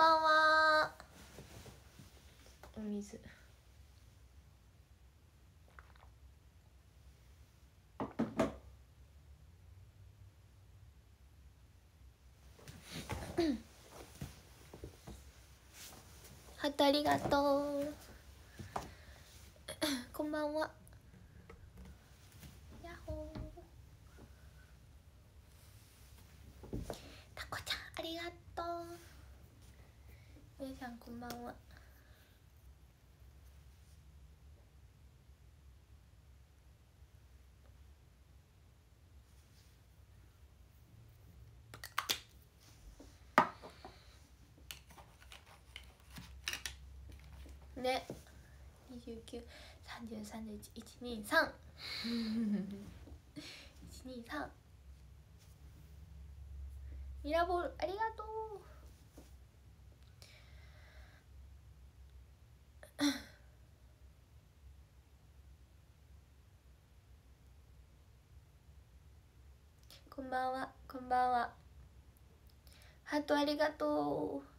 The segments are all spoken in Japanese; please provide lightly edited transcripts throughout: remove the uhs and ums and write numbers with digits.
ばんは。お水。ハートありがとう。こんばんは。やっほー。タコちゃんありがとう。皆さんこんばんは。ね、29、30、31、123 123ミラボールありがとう。こんばんは、こんばんは。ハートありがとう。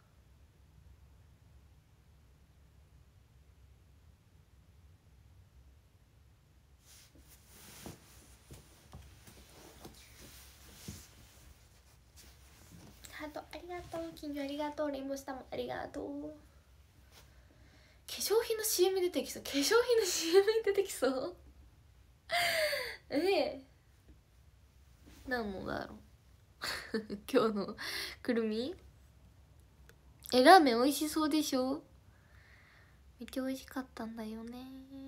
ハートありがとう。金魚ありがとう。レインボースターもありがとう。化粧品の CM 出てきそう。化粧品の CM 出てきそう何のだろう今日のくるみ。ラーメン美味しそうでしょ。めっちゃ美味しかったんだよね。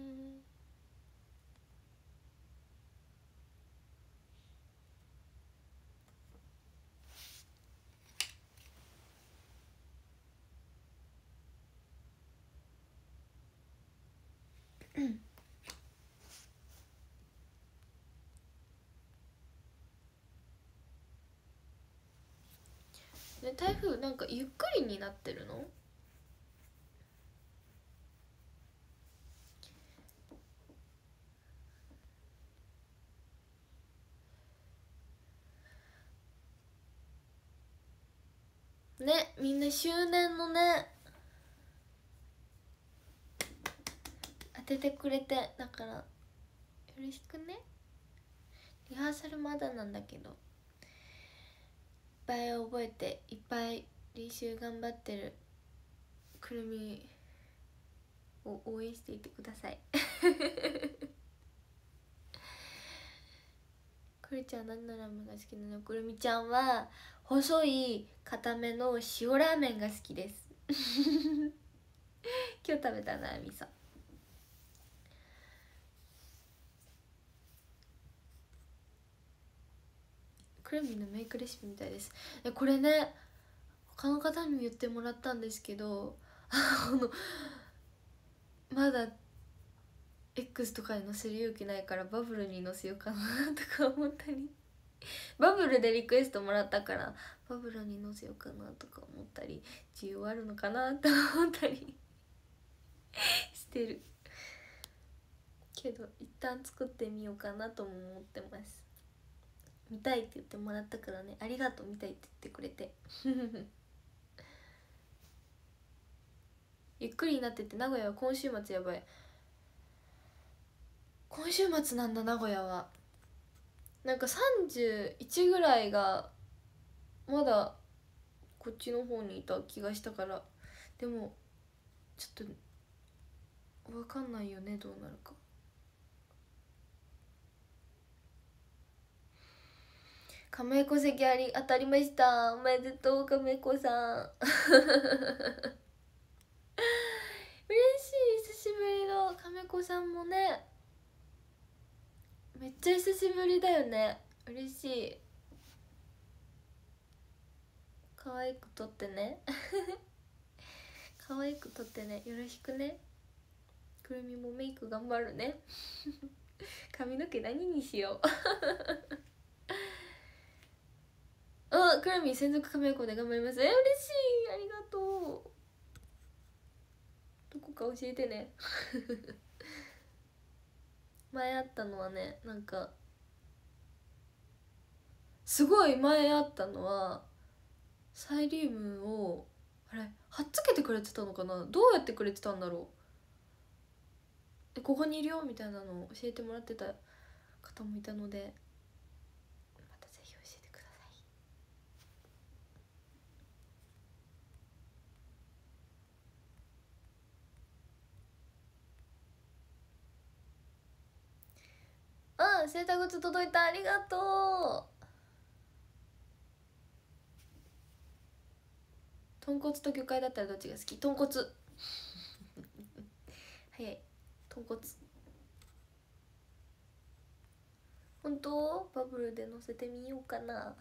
ね、台風なんかゆっくりになってるの？ね、みんな周年のね当ててくれて、だからよろしくね。リハーサルまだなんだけど、いっぱい覚えていっぱい練習頑張ってるくるみを応援していてくださいくるちゃん何のラーメンが好きなの？くるみちゃんは細い固めの塩ラーメンが好きです今日食べたな、味噌。くるみのメイクレシピみたいです。これね、他の方にも言ってもらったんですけどまだ X とかに載せる勇気ないからバブルに載せようかなとか思ったりバブルでリクエストもらったからバブルに載せようかなとか思ったり、需要あるのかなと思ったりしてるけど、一旦作ってみようかなとも思ってます。見たいって言ってもらったからね、ありがとう、見たいって言ってくれてゆっくりになってて、名古屋は今週末やばい。今週末なんだ、名古屋は。なんか31ぐらいがまだこっちの方にいた気がしたから、でもちょっと分かんないよね、どうなるか。亀子席当たりました。おめでとう亀子さん嬉しい。久しぶりの亀子さんもね、めっちゃ久しぶりだよね。嬉しい。可愛く撮ってね可愛く撮ってね、よろしくね。くるみもメイク頑張るね髪の毛何にしようあ、くるみ専属亀子で頑張ります。嬉しい、ありがとう。どこか教えてね前あったのはね、なんかすごい前あったのはサイリウムをあれはっつけてくれてたのかな、どうやってくれてたんだろう。ここにいるよみたいなのを教えてもらってた方もいたので、またぜひ教えてください。うん、セーターグッズ届いた、ありがとう。豚骨と魚介だったらどっちが好き？豚骨早い、豚骨。本当？バブルで乗せてみようかな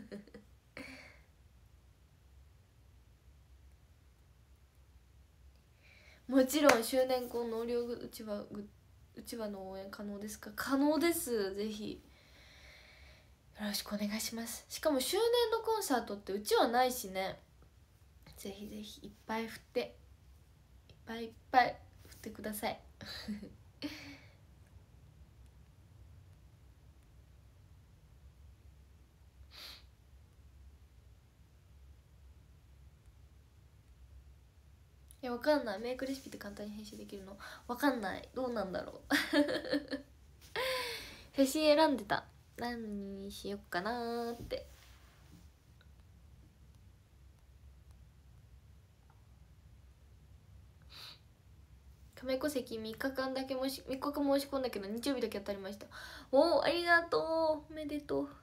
もちろん周年婚納涼うちわの応援可能ですか？可能です。ぜひよろしくお願いします。しかも周年のコンサートってうちわないしね。ぜひぜひいっぱい振って、いっぱいいっぱい振ってくださいわかんない。メイクレシピって簡単に編集できるの？わかんない。どうなんだろう写真選んでた。何にしよっかなーって。亀戸籍3日間だけ3日間申し込んだけど日曜日だけ当たりました。おお、ありがとう、おめでとう。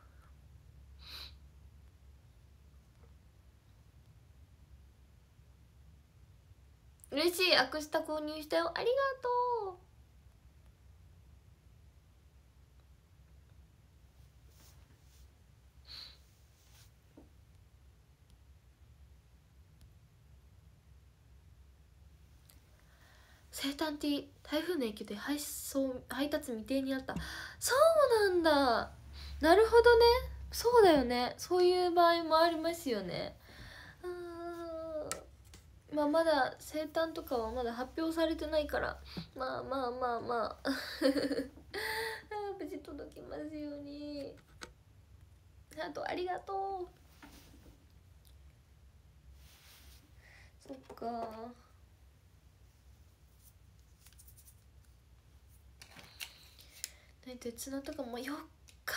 嬉しい。アクスタ購入したよ、ありがとう。生誕 T 台風の影響で配達未定にあった。そうなんだ。なるほどね。そうだよね、そういう場合もありますよね。まあまだ生誕とかはまだ発表されてないから、まあまあまあまあ無事届きますように。あとありがとう。そっか。鉄菜とかも4日、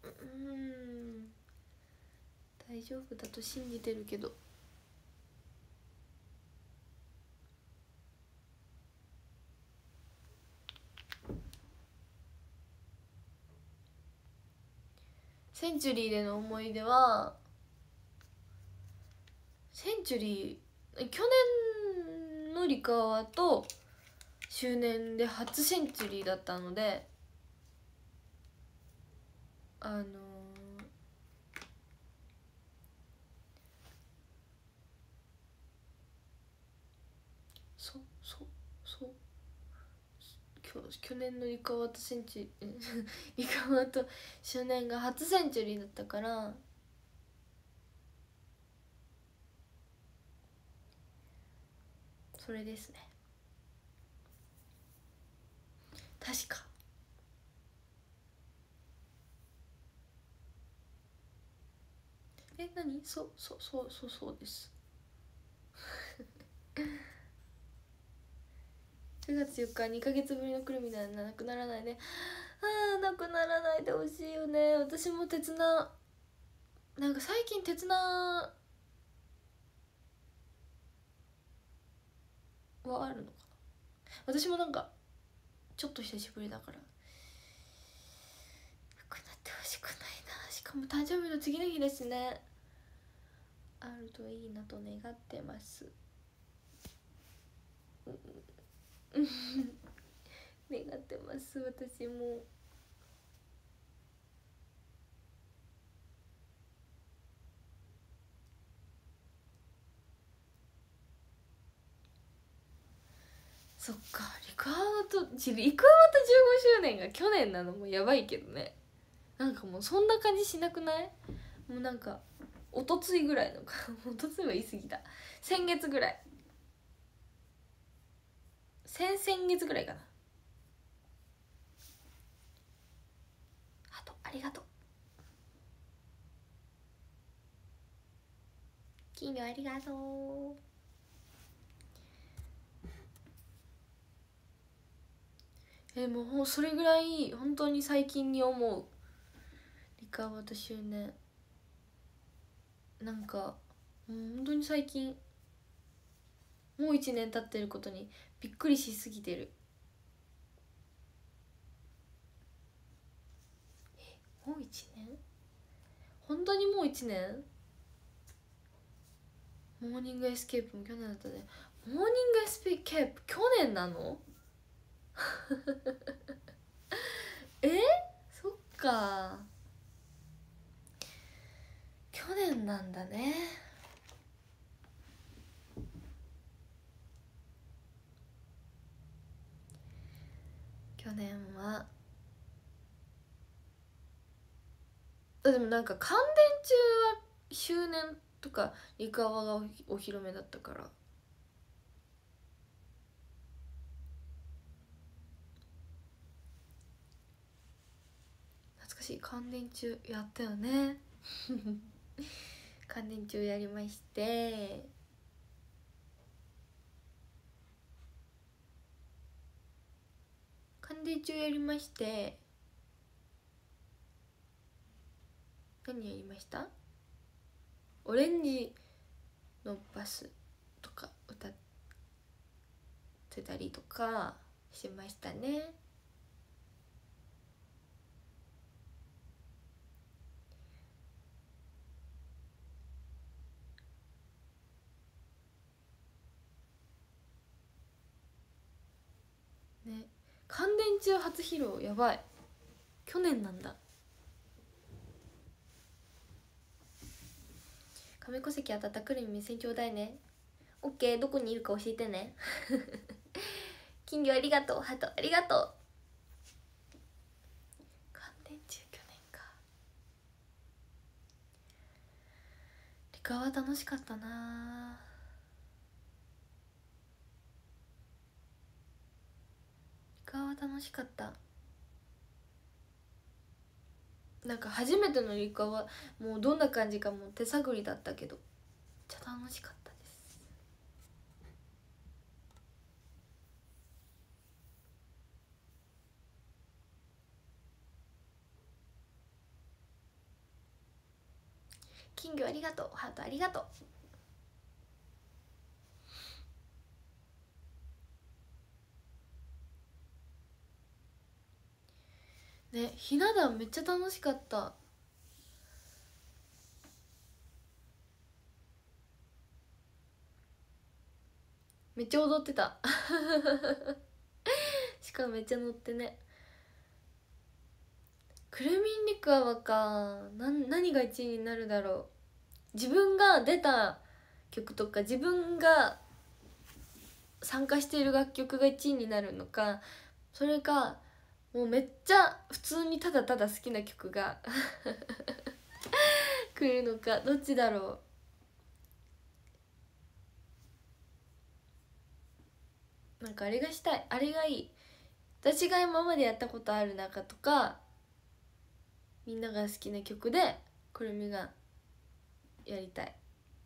大丈夫だと信じてるけど。センチュリーでの思い出は、センチュリー去年のリカワと周年で初センチュリーだったので、そう去年のリカワとセンチュリカワと周年が初センチュリーだったから、それですね。確か何？そうです9月4日2ヶ月ぶりの来るみたいな、なくならないで。なくならないでほしいよね。私も鉄菜、なんか最近鉄菜はあるのかな。私もなんかちょっと久しぶりだからなくなってほしくないな。しかも誕生日の次の日ですね。あるといいなと願ってます願ってます、私も。そっか、リクアワと15周年が去年なのもやばいけどね。なんかもうそんな感じしなくない？もうなんかおとついぐらいのかおとついは言い過ぎた。先月ぐらい、先々月ぐらいかな。あとありがとう。金魚ありがとう。 もうそれぐらい本当に最近に思う。リカワと周年なんかもう本当に最近、もう1年経ってることにびっくりしすぎてる。もう1年？本当にもう1年？モーニングエスケープも去年だったね。モーニングエスケープ去年なの？そっか、去年なんだね。去年はでもなんか乾電中は周年とかリカワがお披露目だったから。懐かしい。乾電中やったよね。乾電中やりまして、乾電中やりまして、何やりました？オレンジのバスとか歌ってたりとかしましたね。ね、乾電中初披露やばい。去年なんだ。亀戸関当たったくるみ目線ちょうだいね。オッケー、どこにいるか教えてね。金魚ありがとう、ハトありがとう。乾電中去年か。リカは楽しかったな。リカは楽しかった。なんか初めてのリカはもうどんな感じかもう手探りだったけど、めっちゃ楽しかったです。金魚ありがとう、ハートありがとう。ね、ひな壇めっちゃ楽しかった。めっちゃ踊ってた。しかもめっちゃ乗ってね。くるみんりかわか。何が1位になるだろう。自分が出た曲とか自分が参加している楽曲が1位になるのか、それかもうめっちゃ普通にただただ好きな曲が来るのか、どっちだろう。なんかあれがしたい、あれがいい。私が今までやったことある中とかみんなが好きな曲でくるみがやりたい。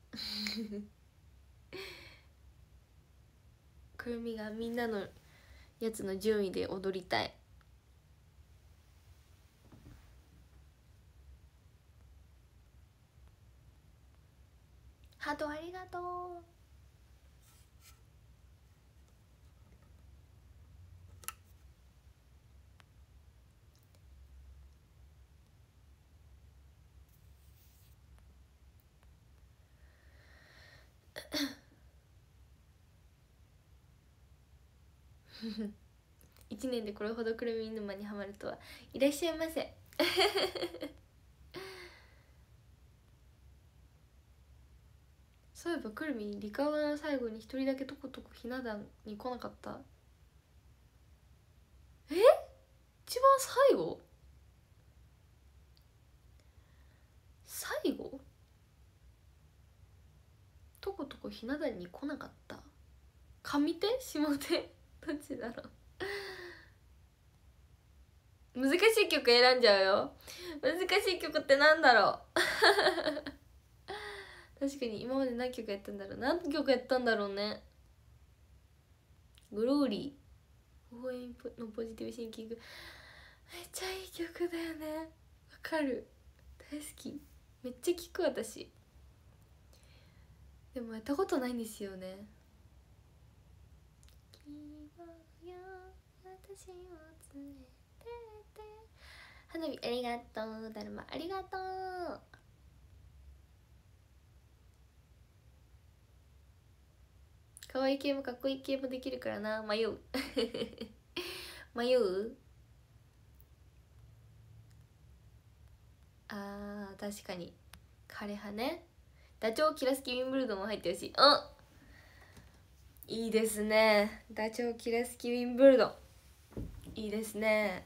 くるみがみんなのやつの順位で踊りたい。ハートありがとう。1年でこれほどくるみ沼にはまるとは。いらっしゃいませ。そういえばくるみリカワの最後に一人だけとことこひな壇に来なかった？一番最後？最後とことこひな壇に来なかった？上手下手どっちだろう。難しい曲選んじゃうよ。難しい曲ってなんだろう。確かに今まで何曲やったんだろう。何曲やったんだろうね。グローリ応援のポジティブシンキング、めっちゃいい曲だよね。わかる、大好き、めっちゃ聴く私。でもやったことないんですよね。私を連れてって花火ありがとう、だるまありがとう。可愛い系もかっこいい系もできるからな、迷う迷う。あー確かに枯葉ね。ダチョウキラスキウィンブルドンも入ってるし、あいいですね。ダチョウキラスキウィンブルドンいいですね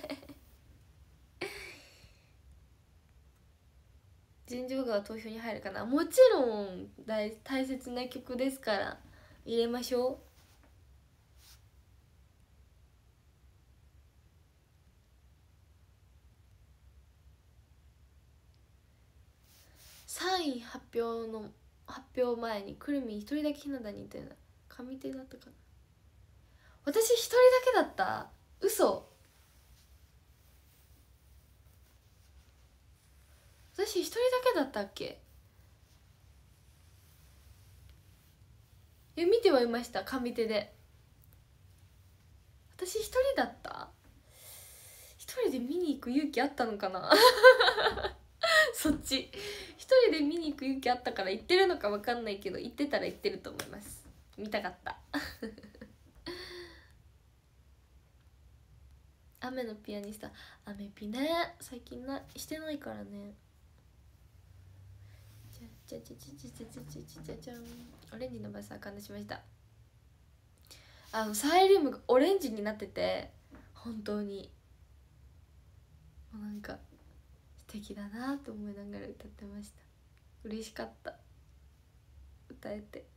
純情が投票に入るかな。もちろん大切な曲ですから入れましょう。3位発表前にくるみん一人だけひな壇にいたような上手だったかな。私一人だけだった、嘘。私一人だけだったっけ。見てはいました、上手で。私一人だった。一人で見に行く勇気あったのかなそっち一人で見に行く勇気あったから行ってるのか分かんないけど、行ってたら行ってると思います。見たかった雨のピアニスタ、雨ピね、最近してないからね。じゃじゃん、オレンジのバスは感動しました。サイリウムがオレンジになってて本当にもうなんか素敵だなと思いながら歌ってました。嬉しかった、歌えて。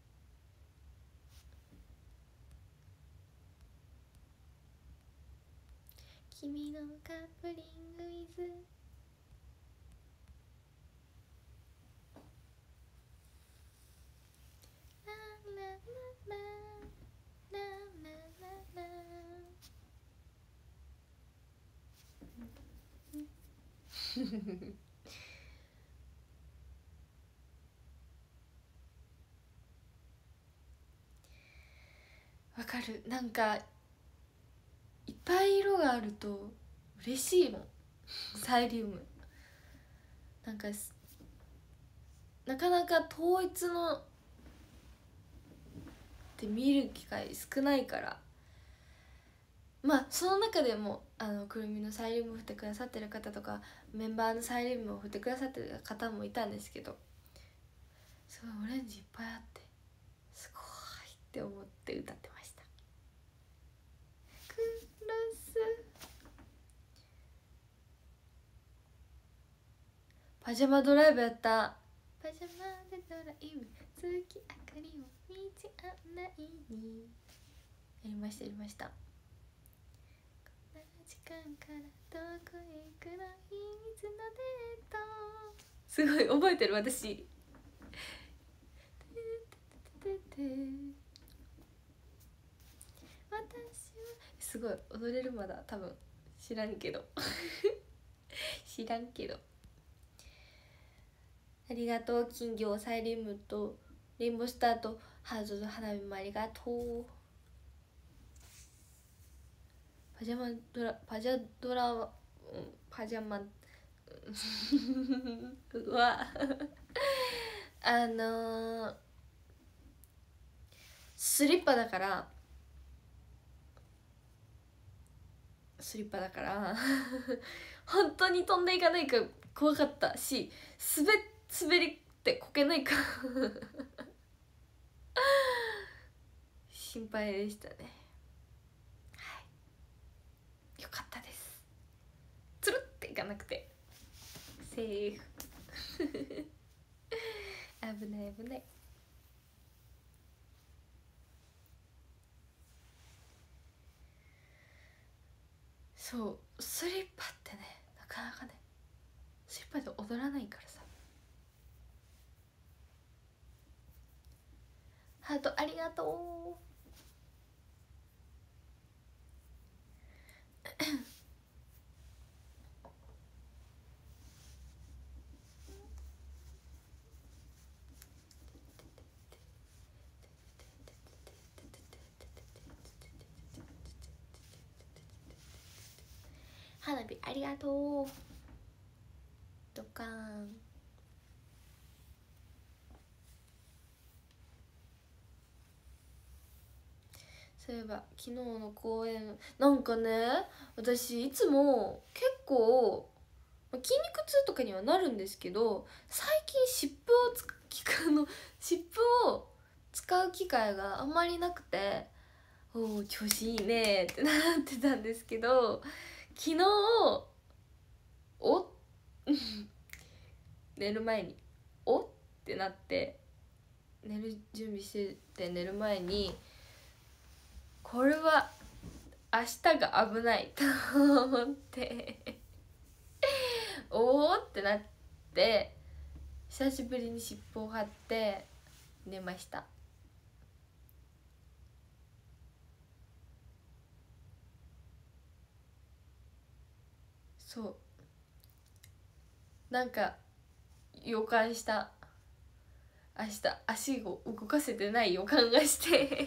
君のカップリングイズララララララララわかる、なんかいっぱい色があると嬉しいもんサイリウム。なんかなかなか統一のって見る機会少ないから、まあその中でもくるみのサイリウムを振ってくださってる方とかメンバーのサイリウムを振ってくださってる方もいたんですけど、すごいオレンジいっぱいあってすごいって思って歌ってました。クロスパジャマドライブやった。パジャマでドライブ月明かりを道案内にやりましたやりました。こんな時間からどこへ行くの秘密のデート、すごい覚えてる私私はすごい踊れる、まだ多分知らんけど知らんけど。ありがとう金魚、サイリウムとレインボースターとハートと花火もありがとう。パジャマうわスリッパだから本当に飛んでいかないか怖かったし、滑りってこけないか心配でしたね。はい、よかったです。つるっていかなくてセーフ危ない危ない。そうスリッパってね、なかなかねスリッパで踊らないからさ。ハートありがとう。 花火ありがとう。ドカーン。そういえば昨日の公演なんかね、私いつも結構筋肉痛とかにはなるんですけど、最近湿布を湿布を使う機会があんまりなくて、おお調子いいねってなってたんですけど、昨日お寝る前におってなって、寝る準備してて、寝る前にこれは明日が危ないと思っておおってなって、久しぶりに尻尾を張って寝ました。そうなんか予感した。明日足を動かせてない予感がして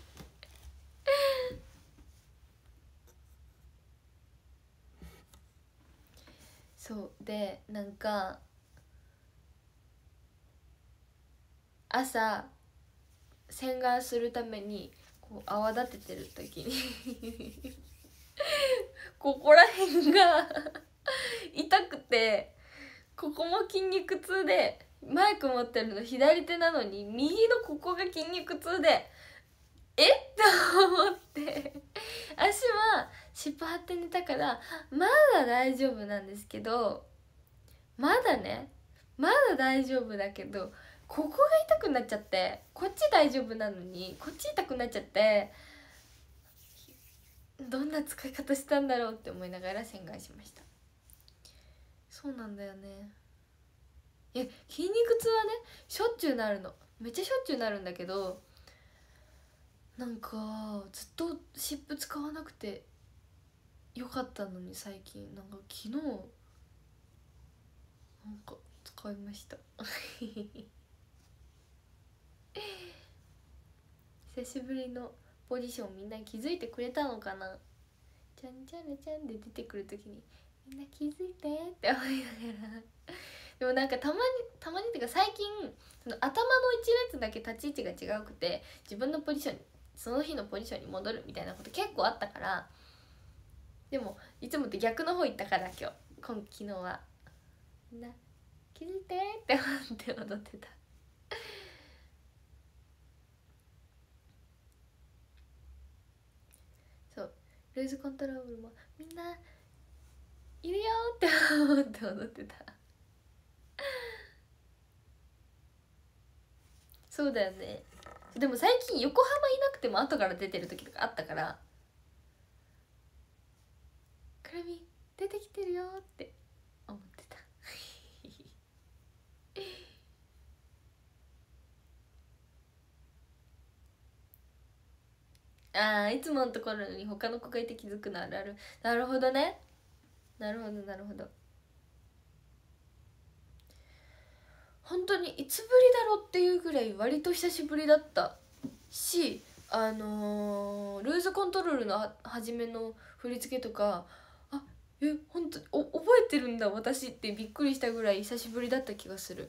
そうで、なんか朝洗顔するためにこう泡立ててる時にここら辺が痛くて、ここも筋肉痛で、マイク持ってるの左手なのに右のここが筋肉痛で、えっと思って足は尻尾張って寝たからまだ大丈夫なんですけど、まだ大丈夫だけど、ここが痛くなっちゃって、こっち大丈夫なのにこっち痛くなっちゃって、どんな使い方したんだろうって思いながら洗顔しました。そうなんだよね。いや筋肉痛はねしょっちゅうなるの、めっちゃしょっちゅうなるんだけど、なんかずっと湿布使わなくてよかったのに、最近なんか昨日なんか使いました久しぶりのポジション、みんな気づいてくれたのかな。ちゃんちゃらちゃんで出てくるときにみんな気づいてって思いながらでもなんかたまにっていうか最近その頭の一列だけ立ち位置が違うくて、自分のポジション、その日のポジションに戻るみたいなこと結構あったから、でもいつもって逆の方行ったから、昨日はみんな気づいてって思って踊ってたそう、ルーズコントロールもみんないるよって思って踊ってたそうだよね。でも最近横浜いなくても後から出てる時とかあったから、くるみ出てきてるよって思ってたあー、いつものところに他の子がいて気づくのあるある。なるほどね、なるほどなるほど。本当にいつぶりだろっていうぐらい割と久しぶりだったし、ルーズコントロールの初めの振り付けとか、あ、本当覚えてるんだ私ってびっくりしたぐらい久しぶりだった気がする。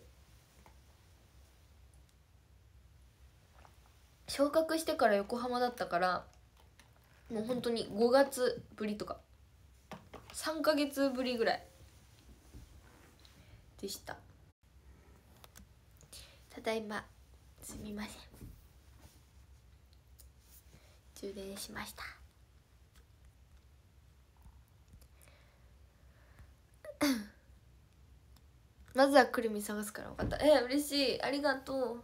昇格してから横浜だったから、もう本当に5月ぶりとか3ヶ月ぶりぐらいでした。ただいますみません、充電しましたまずはくるみ探すから。分かった。嬉しい、ありがと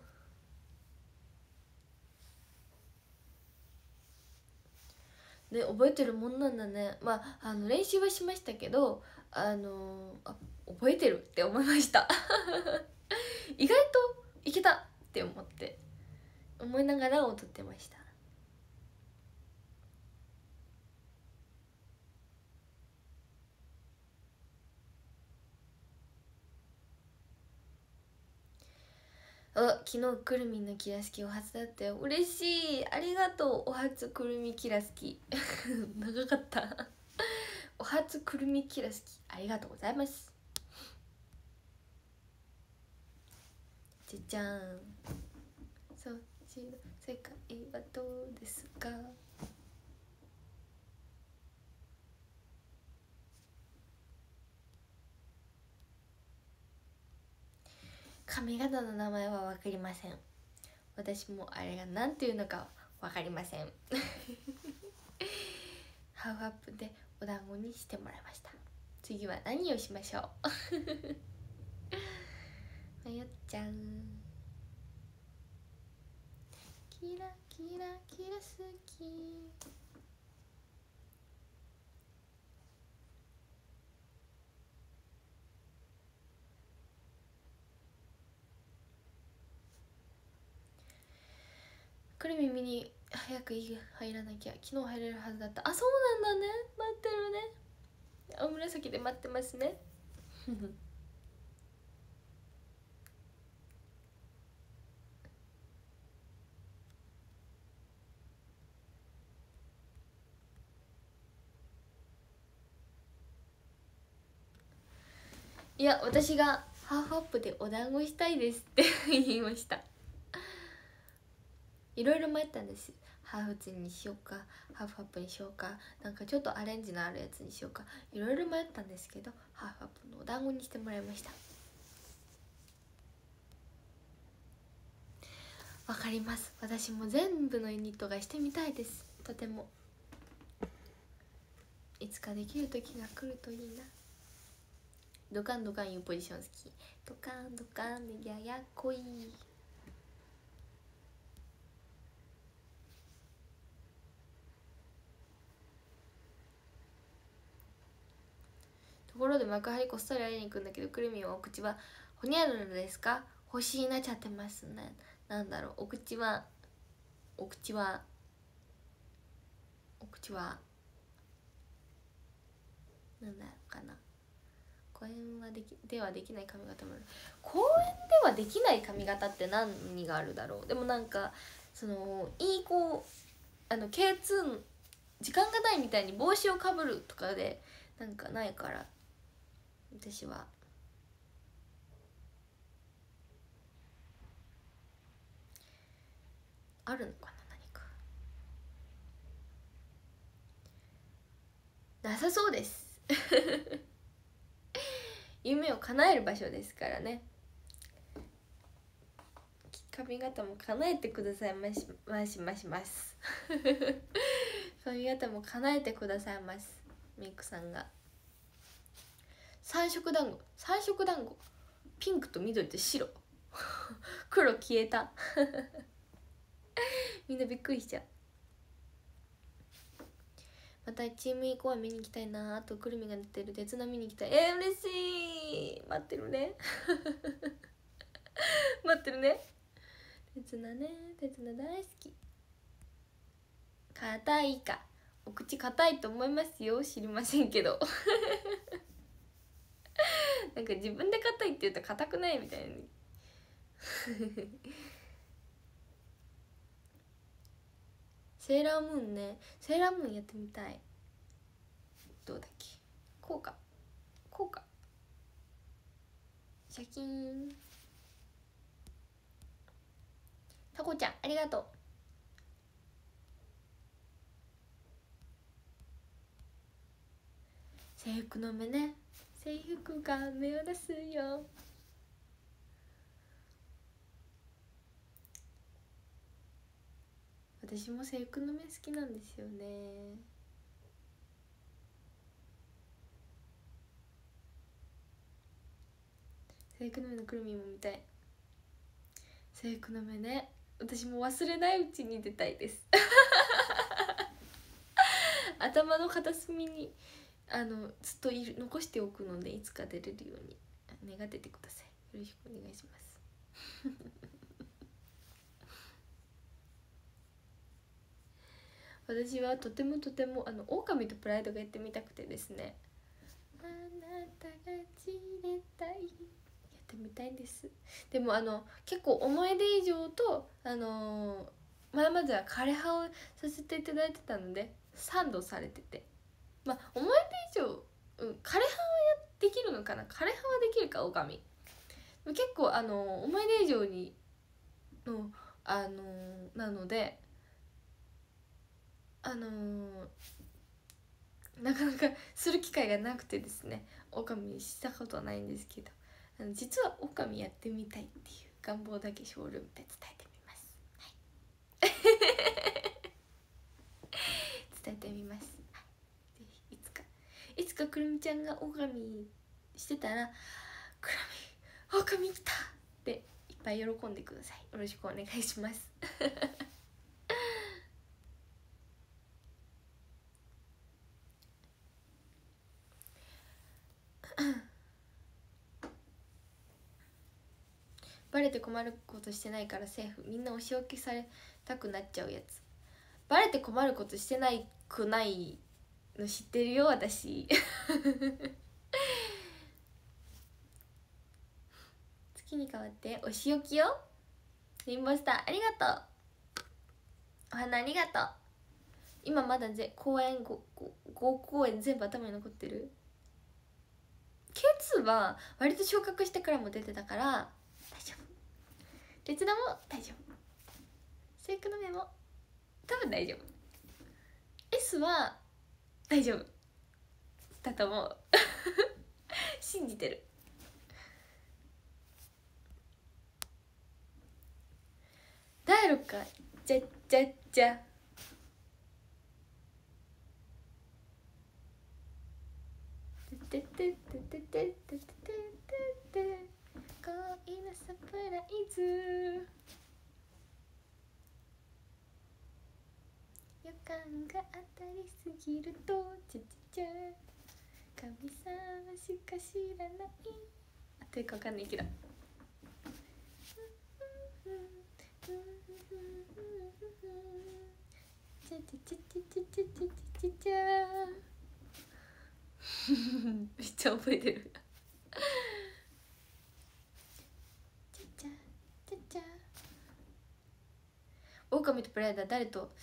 うね。覚えてるもんなんだね。練習はしましたけど、覚えてるって思いました意外といけたって思いながら踊ってました。昨日くるみのキラスキお初だったよ。嬉しい、ありがとう。お初くるみキラスキ長かったお初くくるみキラ好き、ありがとうございます。じゃじゃーん、そっちの世界はどうですか。髪型の名前は分かりません。私もあれが何ていうのか分かりませんハーフアップでお団子にしてもらいました。次は何をしましょうまよっちゃん、キラキラキラ好き。くるみ見に早く入らなきゃ。昨日入れるはずだった。あ、そうなんだね。待ってるね。青紫で待ってますねいや、私がハーフアップでお団子したいですって言いました。いろいろ迷ったんです。ハーフツにしようか、ハーフアップにしようか、なんかちょっとアレンジのあるやつにしようか、いろいろ迷ったんですけど、ハーフアップのお団子にしてもらいました。わかります。私も全部のユニットがしてみたいです。とてもいつかできる時が来るといいな。ドカンドカンいうポジション好き。ドカンドカンでややこい。ところで幕張こっそり会いに行くんだけど、くるみんはお口はほにゃららですか？星になっちゃってますね。なんだろう、お口はなんだろうかな。公園はではできない髪型もある。公園ではできない髪型って何があるだろう。でもなんかそのこうK2 時間がないみたいに帽子をかぶるとかでなんかないから、私はあるのかな、何か。なさそうです夢を叶える場所ですからね。髪型も叶えてくださいます髪型も叶えてくださいます。メイクさんが三色団子ピンクと緑と白黒消えたみんなびっくりしちゃう。またチームイコは見に行きたいな。あとくるみが出てる鉄の見に行きたい。嬉しい。待ってるね待ってるね。鉄菜ね、鉄菜大好き。硬いか、お口硬いと思いますよ、知りませんけどなんか自分で硬いって言うと硬くないみたいにセーラームーンね、セーラームーンやってみたい。どうだっけ、こうかシャキーン。タコちゃんありがとう。制服の目ね、制服が目を出すよ。私も制服の目好きなんですよね。制服の目のくるみも見たい。制服の目ね、私も忘れないうちに出たいです頭の片隅にずっと残しておくので、いつか出れるように願っててください。よろしくお願いします私はとても狼とプライドがやってみたくてですね。あなたが散れたい、やってみたいんです。でも結構思い出以上とまずは枯葉をさせていただいてたので、賛同されてて、思い出以上枯葉はできるのかな。枯葉はできるか、狼。結構思い出以上にのなのでなかなかする機会がなくてですね、狼したことはないんですけど、実は狼やってみたいっていう願望だけショールームで伝えてみます。はい伝えてみます。はい、ぜひいつかくるみちゃんが狼してたら、くるみ狼来たっていっぱい喜んでください。よろしくお願いしますバレて困ることしてないからセーフ。みんなお仕置きされたくなっちゃうやつ。バレて困ることしてないくないの知ってるよ私月に変わってお仕置きよ。リンボスターありがとう。お花ありがとう。今まだ公演5公演全部頭に残ってる。 K2 は割と昇格してからも出てたから大丈夫。鉄田も大丈夫。セイクの目も多分大丈夫。 S は大丈夫だと思う信じてる。第6回じゃじゃじゃててててててててて恋のサプライズ。予感が当たりすぎるとちゃちゃちゃ神様しか知らない。あというか分かんないけどちゃちゃちゃちゃちゃちゃちゃちゃめっちゃ覚えてるちゃちゃちゃちゃ。狼とプライダー誰と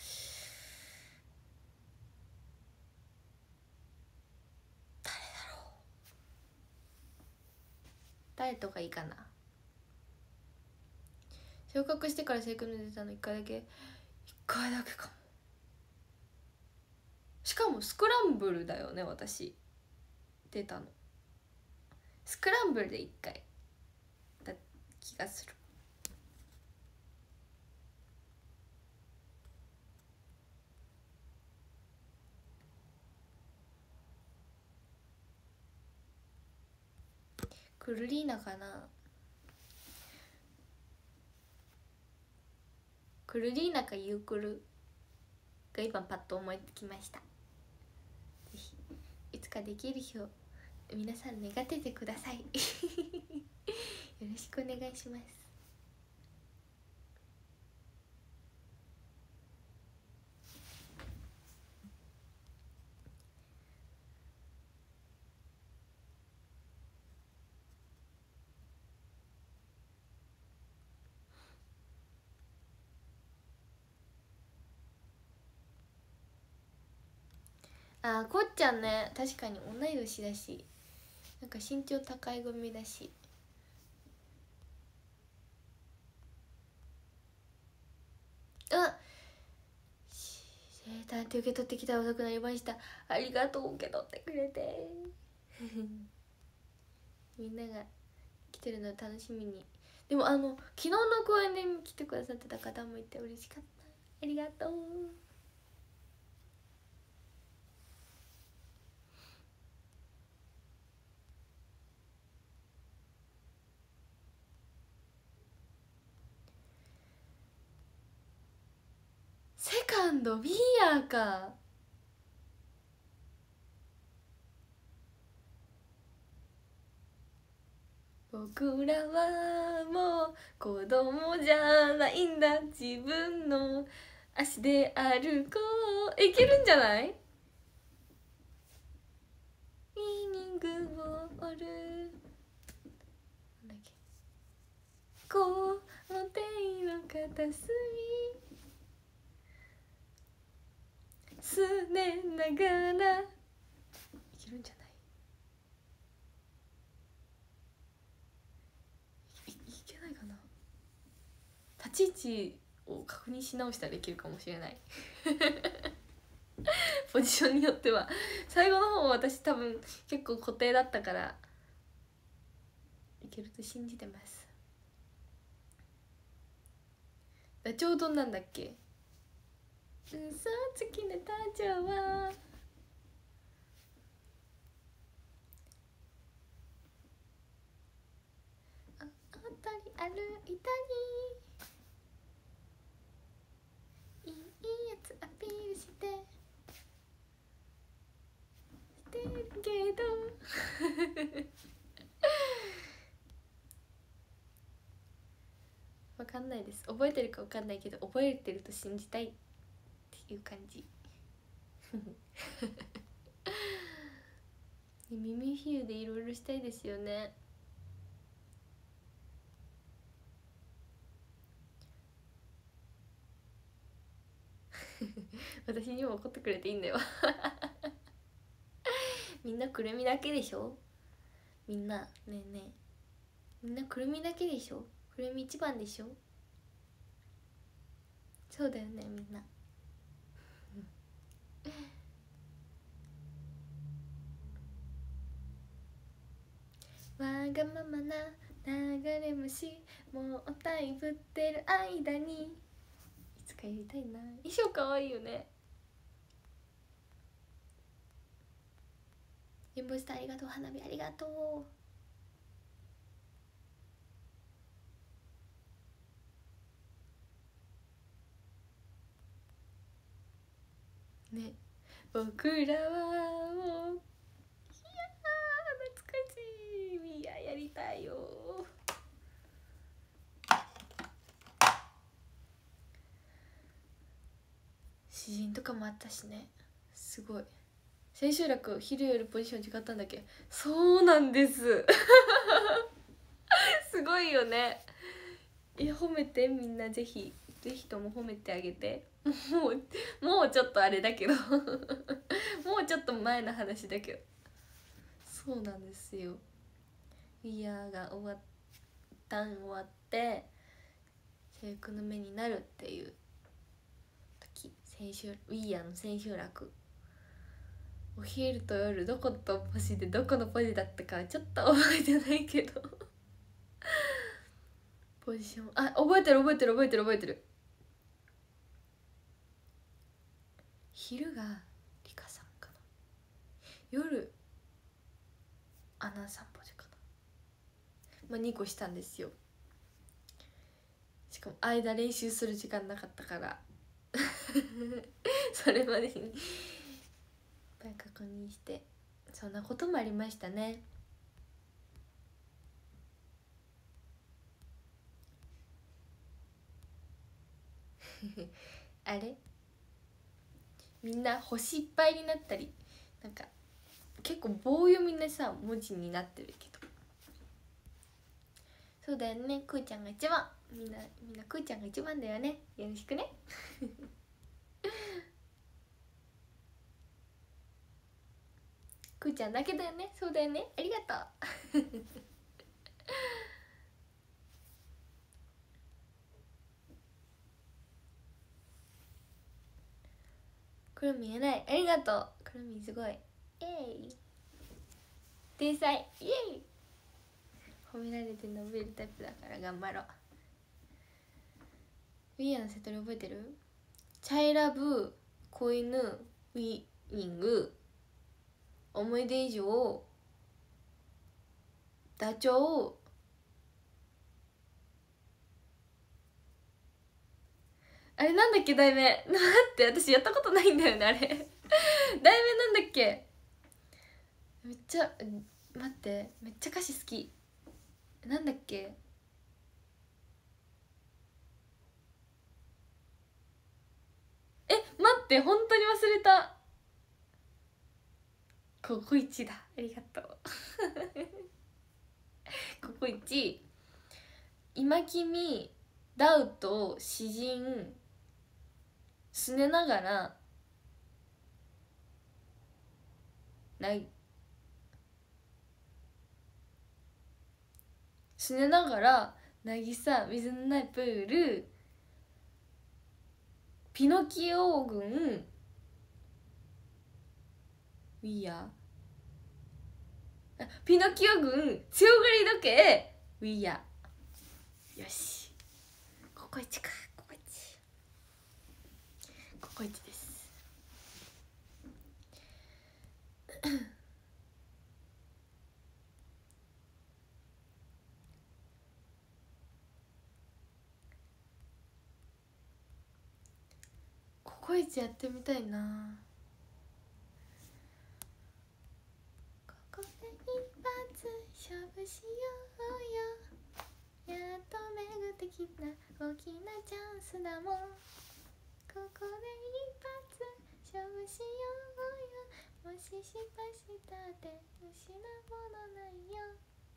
誰とかいいかな。昇格してからセイクの出たの1回だけ。1回だけかも。しかもスクランブルだよね私出たの。スクランブルで1回だ気がする。クルリーナかな。クルリーナかユークルが今パッと思いつきました。ぜひいつかできる日を皆さん願っててくださいよろしくお願いします。あーこっちゃんね、確かに同い年だし、なんか身長高い組だし。あ生誕って受け取ってきたら遅くなりました。ありがとう受け取ってくれてみんなが来てるのを楽しみに。でも昨日の公演で来てくださってた方もいて嬉しかった。ありがとう。セカンドミーヤーか。僕らはもう子供じゃないんだ、自分の足で歩こう。いけるんじゃない？ミーニングを折るなんだっけ、この手の片隅すねながら。いけるんじゃない？ ち位置を確認し直したらできるかもしれないポジションによっては。最後の方私多分結構固定だったからいけると信じてます。ダチョウ丼なんだっけ。嘘つきのダチョウはあたり歩いたりいいやつアピールしてるけどわかんないです。覚えてるかわかんないけど覚えてると信じたいっていう感じ耳フィーでいろいろしたいですよね。私にも怒ってくれていいんだよみんなくるみだけでしょ。みんなねえねえ、みんなくるみだけでしょ。くるみ一番でしょ。そうだよねみんなわがままな流れ星もうたいぶってる間にいつかやりたいな。衣装かわいいよね。レンボスターありがとう。花火ありがとうね。僕らはもういや懐かしい。いややりたいよ。詩人とかもあったしね。すごい。千秋楽昼よりポジション違ったんだっけ。そうなんですすごいよね。褒めてみんな。ぜひぜひとも褒めてあげて。もうちょっとあれだけどもうちょっと前の話だけど、そうなんですよ。ウィアーが終わって制服の目になるっていう時、ウィアーの千秋楽、お昼と夜どことポジでどこのポジだったかちょっと覚えてないけどポジション覚えてる。昼がリカさんかな、夜アナさんポジかな。2個したんですよ。しかも間練習する時間なかったからそれまでにいっぱい確認して、そんなこともありましたねあれみんな星いっぱいになったり、なんか結構棒読みなさ文字になってるけど、そうだよね。くーちゃんが一番、みんなくーちゃんが一番だよね。よろしくねくーちゃんだけだよね。そうだよね。ありがとうくるみ偉い。ありがとう。くるみすごい。イエイ天才。イエイ褒められて伸びるタイプだから頑張ろう。ウィアのセトリ覚えてる？チャイラブ、子犬、ウィニング、思い出以上、ダチョウ、あれなんだっけ題名待って私やったことないんだよねあれ題名なんだっけ。めっちゃ待って、めっちゃ歌詞好き。なんだっけ。待って本当に忘れた。ココイチだ。ありがとうココイチ、今君、ダウト、詩人、すねながらすねながら渚、水のないプール、 ピノキオ軍ウィアピノキオ軍強がり時計ウィア。よし、ココイチか、ココイチです。ココイチやってみたいな。ここで一発勝負しようよ、やっと巡ってきた大きなチャンスだもん。ここで一発勝負しようよ、もし失敗したって失うものないよ。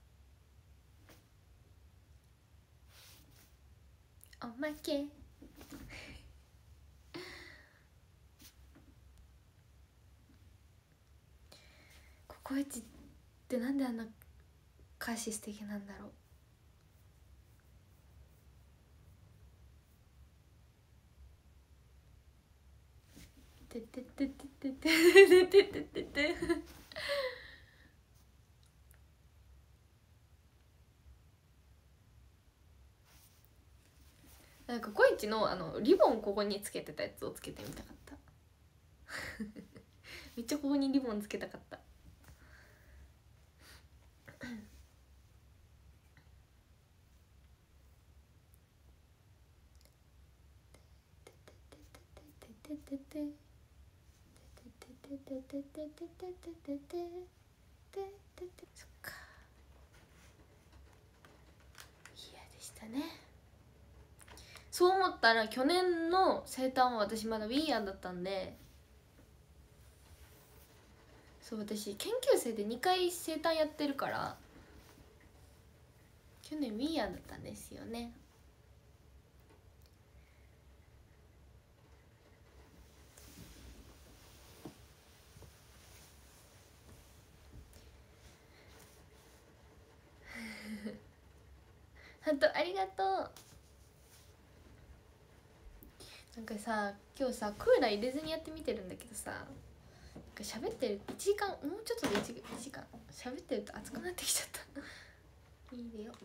おまけココイチってなんであんな歌詞素敵なんだろう。ててててててててててなんかココイチのリボンここにつけてたやつをつけてみたかっためっちゃここにリボンつけたかったそっか、嫌でしたね。そう思ったら去年の生誕は私まだウィーアンだったんで、そう、私研究生で2回生誕やってるから去年ウィーアンだったんですよね。ほんとありがとう。なんかさ、今日さクーラー入れずにやってみてるんだけどさ、なんか喋ってる1時間、もうちょっとで 1時間喋ってると熱くなってきちゃったいいでよ。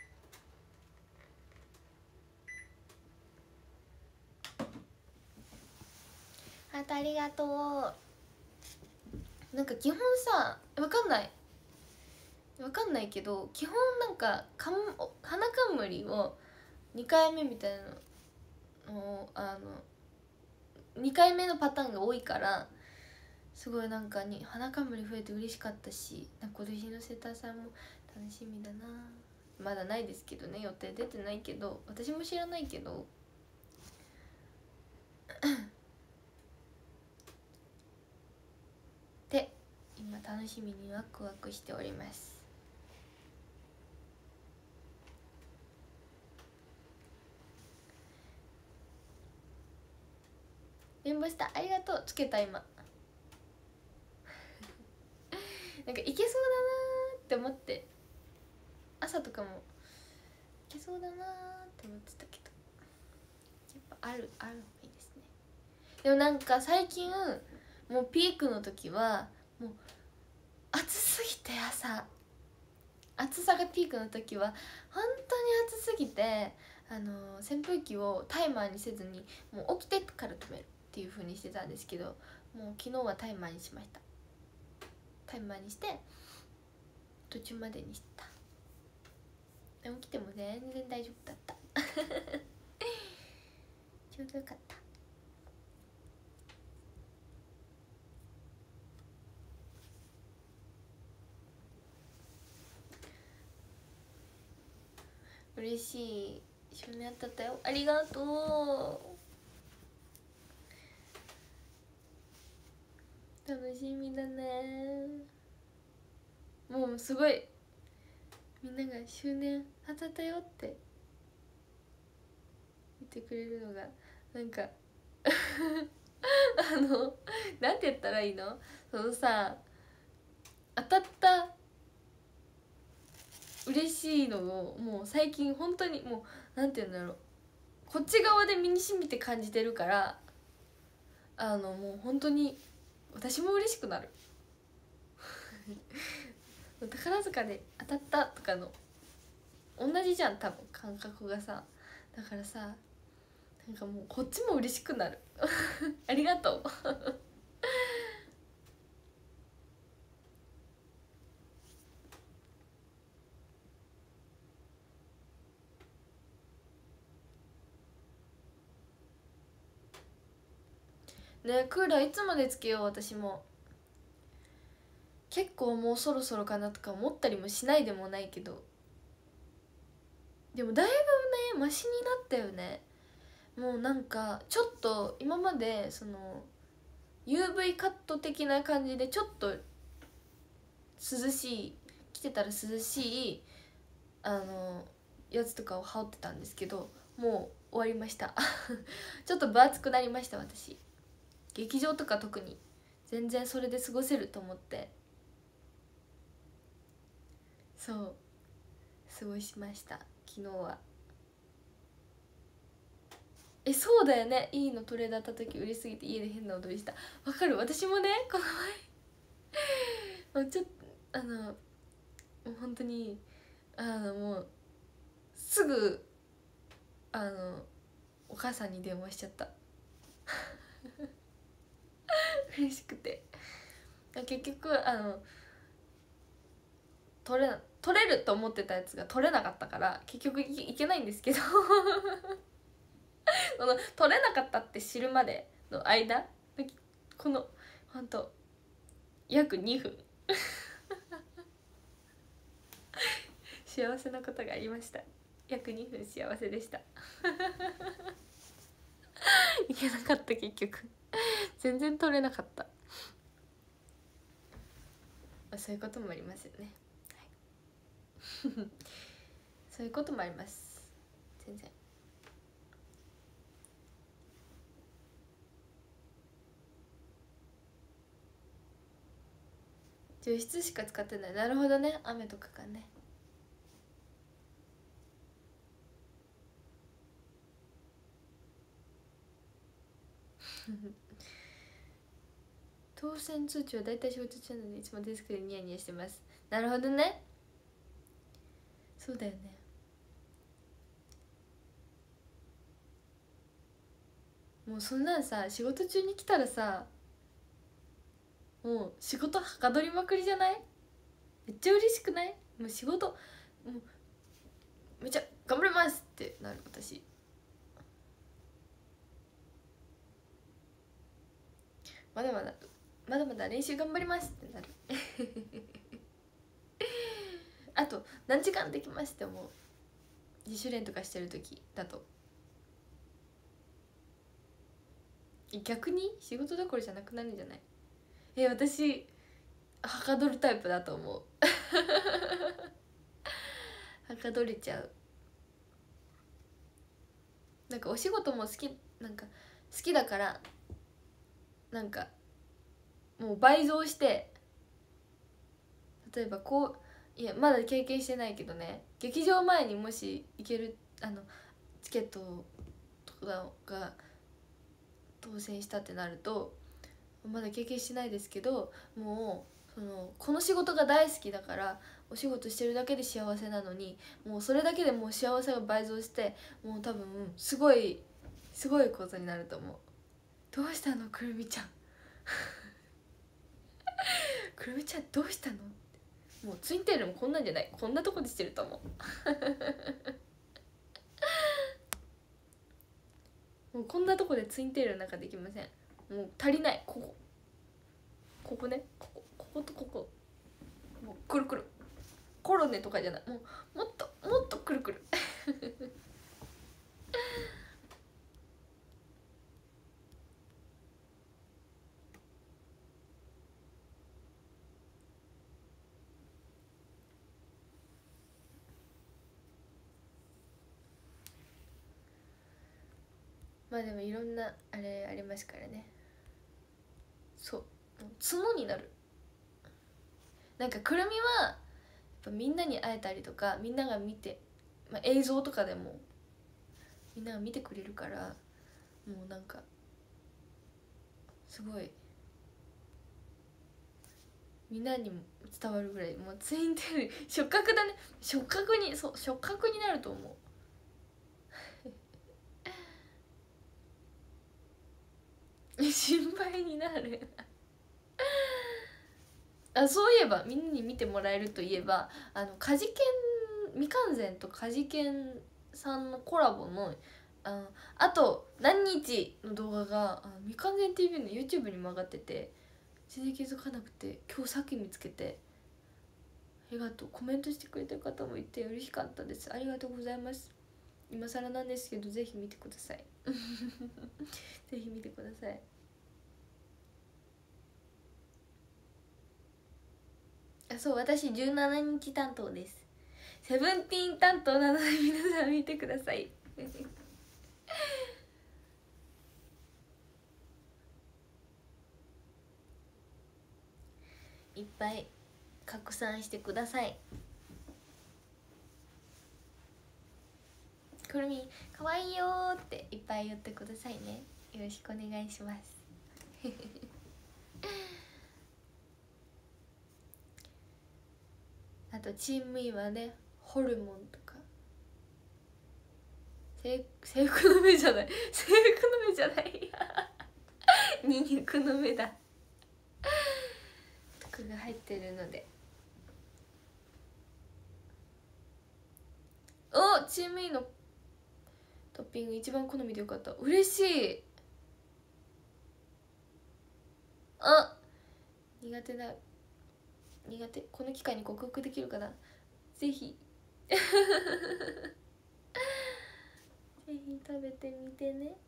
ハートありがとう。なんか基本さ、わかんないけど、基本なんか鼻冠を2回目みたいなのを2回目のパターンが多いから、すごいなんかに鼻冠増えて嬉しかったし、なんか今年のセタさんも楽しみだな。まだないですけどね、予定出てないけど、私も知らないけどで今楽しみにワクワクしております。レインボースターありがとう。つけた今なんかいけそうだなーって思って、朝とかもいけそうだなーって思ってたけど、やっぱある方がいいですね。でもなんか最近もうピークの時はもう暑すぎて、暑さがピークの時は本当に暑すぎて扇風機をタイマーにせずにもう起きてから止めるっていう風にしてたんですけど、もう昨日はタイマーにしました。タイマーにして途中までにした。起きても全然大丈夫だったちょうどよかった。嬉しい。一緒にやったよ、ありがとう。楽しみだね。もうすごいみんなが周年当たったよって言ってくれるのがなんかなんて言ったらいいの、そのさ、当たった嬉しいのをもう最近本当にもうなんて言うんだろう、こっち側で身に染みて感じてるから、 もう本当に私も嬉しくなる宝塚で当たったとかの同じじゃん多分感覚がさ。だからさなんかもうこっちも嬉しくなるありがとうね。クーラーいつまでつけよう。私も結構もうそろそろかなとか思ったりもしないでもないけど、でもだいぶねマシになったよね。もうなんかちょっと今までその UV カット的な感じでちょっと涼しい、着てたら涼しいやつとかを羽織ってたんですけど、もう終わりましたちょっと分厚くなりました。私劇場とか特に全然それで過ごせると思ってそう過ごしました昨日は。そうだよね。いいのトレーダーた時売りすぎて家で変な踊りした。わかる。私もねこの前ちょっともう本当にもうすぐお母さんに電話しちゃった嬉しくて。結局取れると思ってたやつが取れなかったから結局いけないんですけどその取れなかったって知るまでの間、このほんと約2分幸せなことがありました。約2分幸せでしたいけなかった結局全然取れなかった、そういうこともありますよね、はい、そういうこともあります。全然除湿しか使ってない。なるほどね。雨とかがね当選通知はだいたい仕事中なのでいつもデスクでニヤニヤしてます。なるほどね。そうだよね。もうそんなんさ仕事中に来たらさもう仕事はかどりまくりじゃない？めっちゃ嬉しくない？もう仕事もうめっちゃ頑張りますってなる私。まだまだまだまだ練習頑張りますってなるあと何時間できますって思う。自主練とかしてる時だと逆に仕事どころじゃなくなるんじゃない？私はかどるタイプだと思うはかどれちゃう。なんかお仕事もなんか好きだからなんかもう倍増して、例えばこういやまだ経験してないけどね、劇場前にもし行けるチケットとかが当選したってなると、まだ経験してないですけど、もうこの仕事が大好きだからお仕事してるだけで幸せなのに、もうそれだけでもう幸せが倍増して、もう多分すごいことになると思う。どうしたのくるみちゃんくるみちゃんどうしたの？もうツインテールもこんなんじゃない、こんなとこでしてると思うもうこんなとこでツインテールなんかできません。もう足りない。ここね、こことここ、もうくるくる、コロネとかじゃない、もうもっとくるくるまあでもいろんなあれありますからね。そう角になる。なんかくるみはやっぱみんなに会えたりとか、みんなが見て、映像とかでもみんなが見てくれるから、もうなんかすごいみんなにも伝わるぐらい、もうツインテール触覚だね。触覚に、そう触覚になると思う心配になるあ、そういえばみんなに見てもらえるといえば、カジケンみかんぜんとカジケンさんのコラボのあと何日の動画がみかんぜん TV の YouTube にも上がってて、全然気づかなくて今日さっき見つけて、ありがとう。コメントしてくれてる方もいて嬉しかったです。ありがとうございます。今更なんですけどぜひ見てくださいぜひ見てください。あ、そう、私17日担当です。セブンティーン担当なので皆さん見てくださいいっぱい拡散してください。くるみかわいいよーっていっぱい言ってくださいね。よろしくお願いしますあとチーム E はね、ホルモンとか制服の目じゃない制服の目じゃないニンニクの目だとかが入ってるので。お、チーム E のトッピング一番好みでよかった。嬉しい。あ、苦手。この機会に克服できるかな。ぜひぜひ食べてみてね。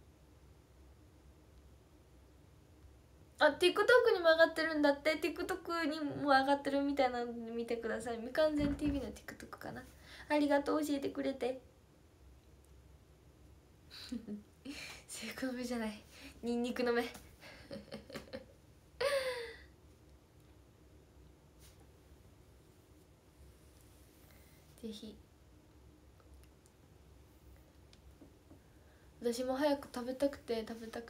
あ、TikTok にも上がってるんだって。 TikTok にも上がってるみたいなので見てください。みかんぜん TV の TikTok かな。ありがとう、教えてくれて制服の目じゃない、ニンニクの目ぜひ。私も早く食べたくて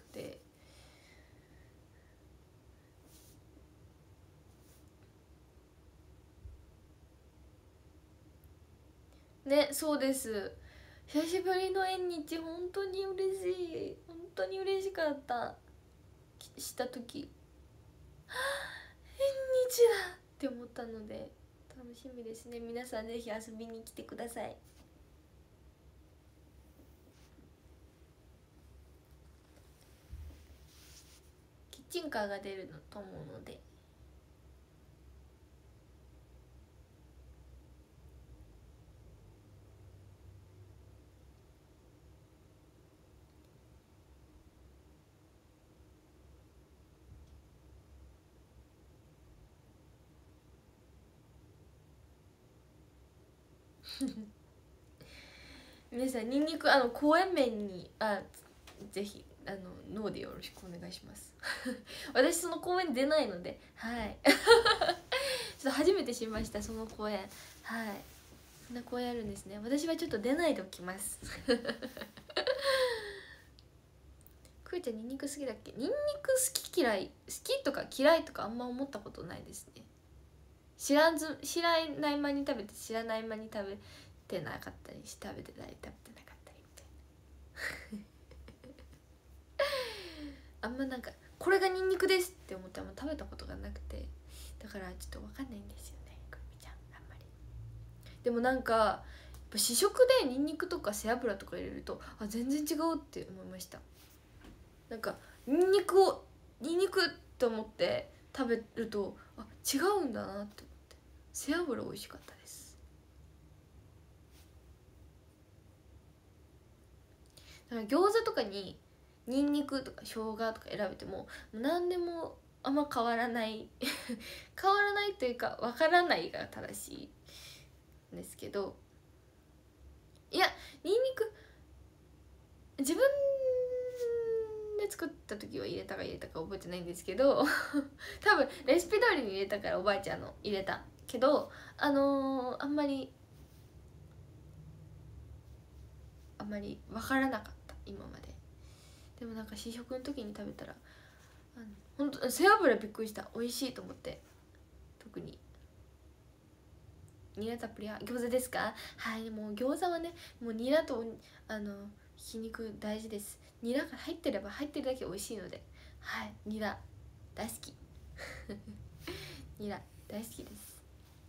ね。そうです。久しぶりの縁日、本当に嬉しい。本当に嬉しかったした時、縁日だって思ったので楽しみですね。皆さんぜひ遊びに来てください。キッチンカーが出ると思うので皆さんニンニク公園面にぜひ脳でよろしくお願いします私その公園出ないので、はいちょっと初めて知りました、その公園。はい、そんな公園あるんですね。私はちょっと出ないでおきますくーちゃんニンニク好きだっけ。ニンニク好き嫌い、好きとか嫌いとかあんま思ったことないですね。知らない間に食べて、知らない間に食べてなかったりし、食べてたり食べてなかったりみたいなあんまなんかこれがニンニクですって思っても食べたことがなくて、だからちょっと分かんないんですよね、くるみちゃん。あんまり。でもなんかやっぱ試食でニンニクとか背脂とか入れると全然違うって思いました。なんかニンニクって思って食べると違うんだなって思って、背脂美味しかったです。だから餃子とかにニンニクとか生姜とか選べても何でもあんま変わらない変わらないというか分からないが正しいんですけど、いやニンニク自分で作った時は入れたか覚えてないんですけど多分レシピ通りに入れたからおばあちゃんの入れたけどあんまり分からなかった今まで。でもなんか試食の時に食べたらほんと背脂びっくりした、美味しいと思って。特にニラたっぷりは餃子ですか？はい、もう餃子はね、もうニラとひき肉大事です。ニラが入ってれば入ってるだけ美味しいので、はい、ニラ大好きニラ大好きです。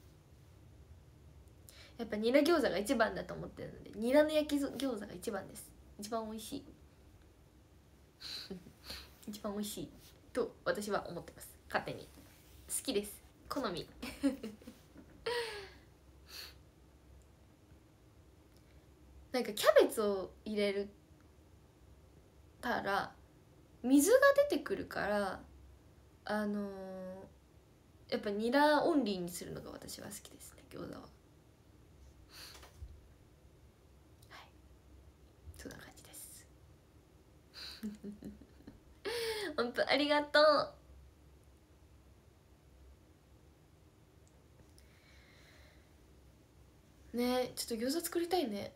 やっぱニラ餃子が一番だと思ってるので、ニラの焼き餃子が一番です。一番美味しい一番美味しいと私は思ってます。勝手に好きです。好みなんかキャベツを入れるたら水が出てくるから、やっぱニラオンリーにするのが私は好きですね、餃子は。はい、そんな感じです本当ありがとうね。ちょっと餃子作りたいね。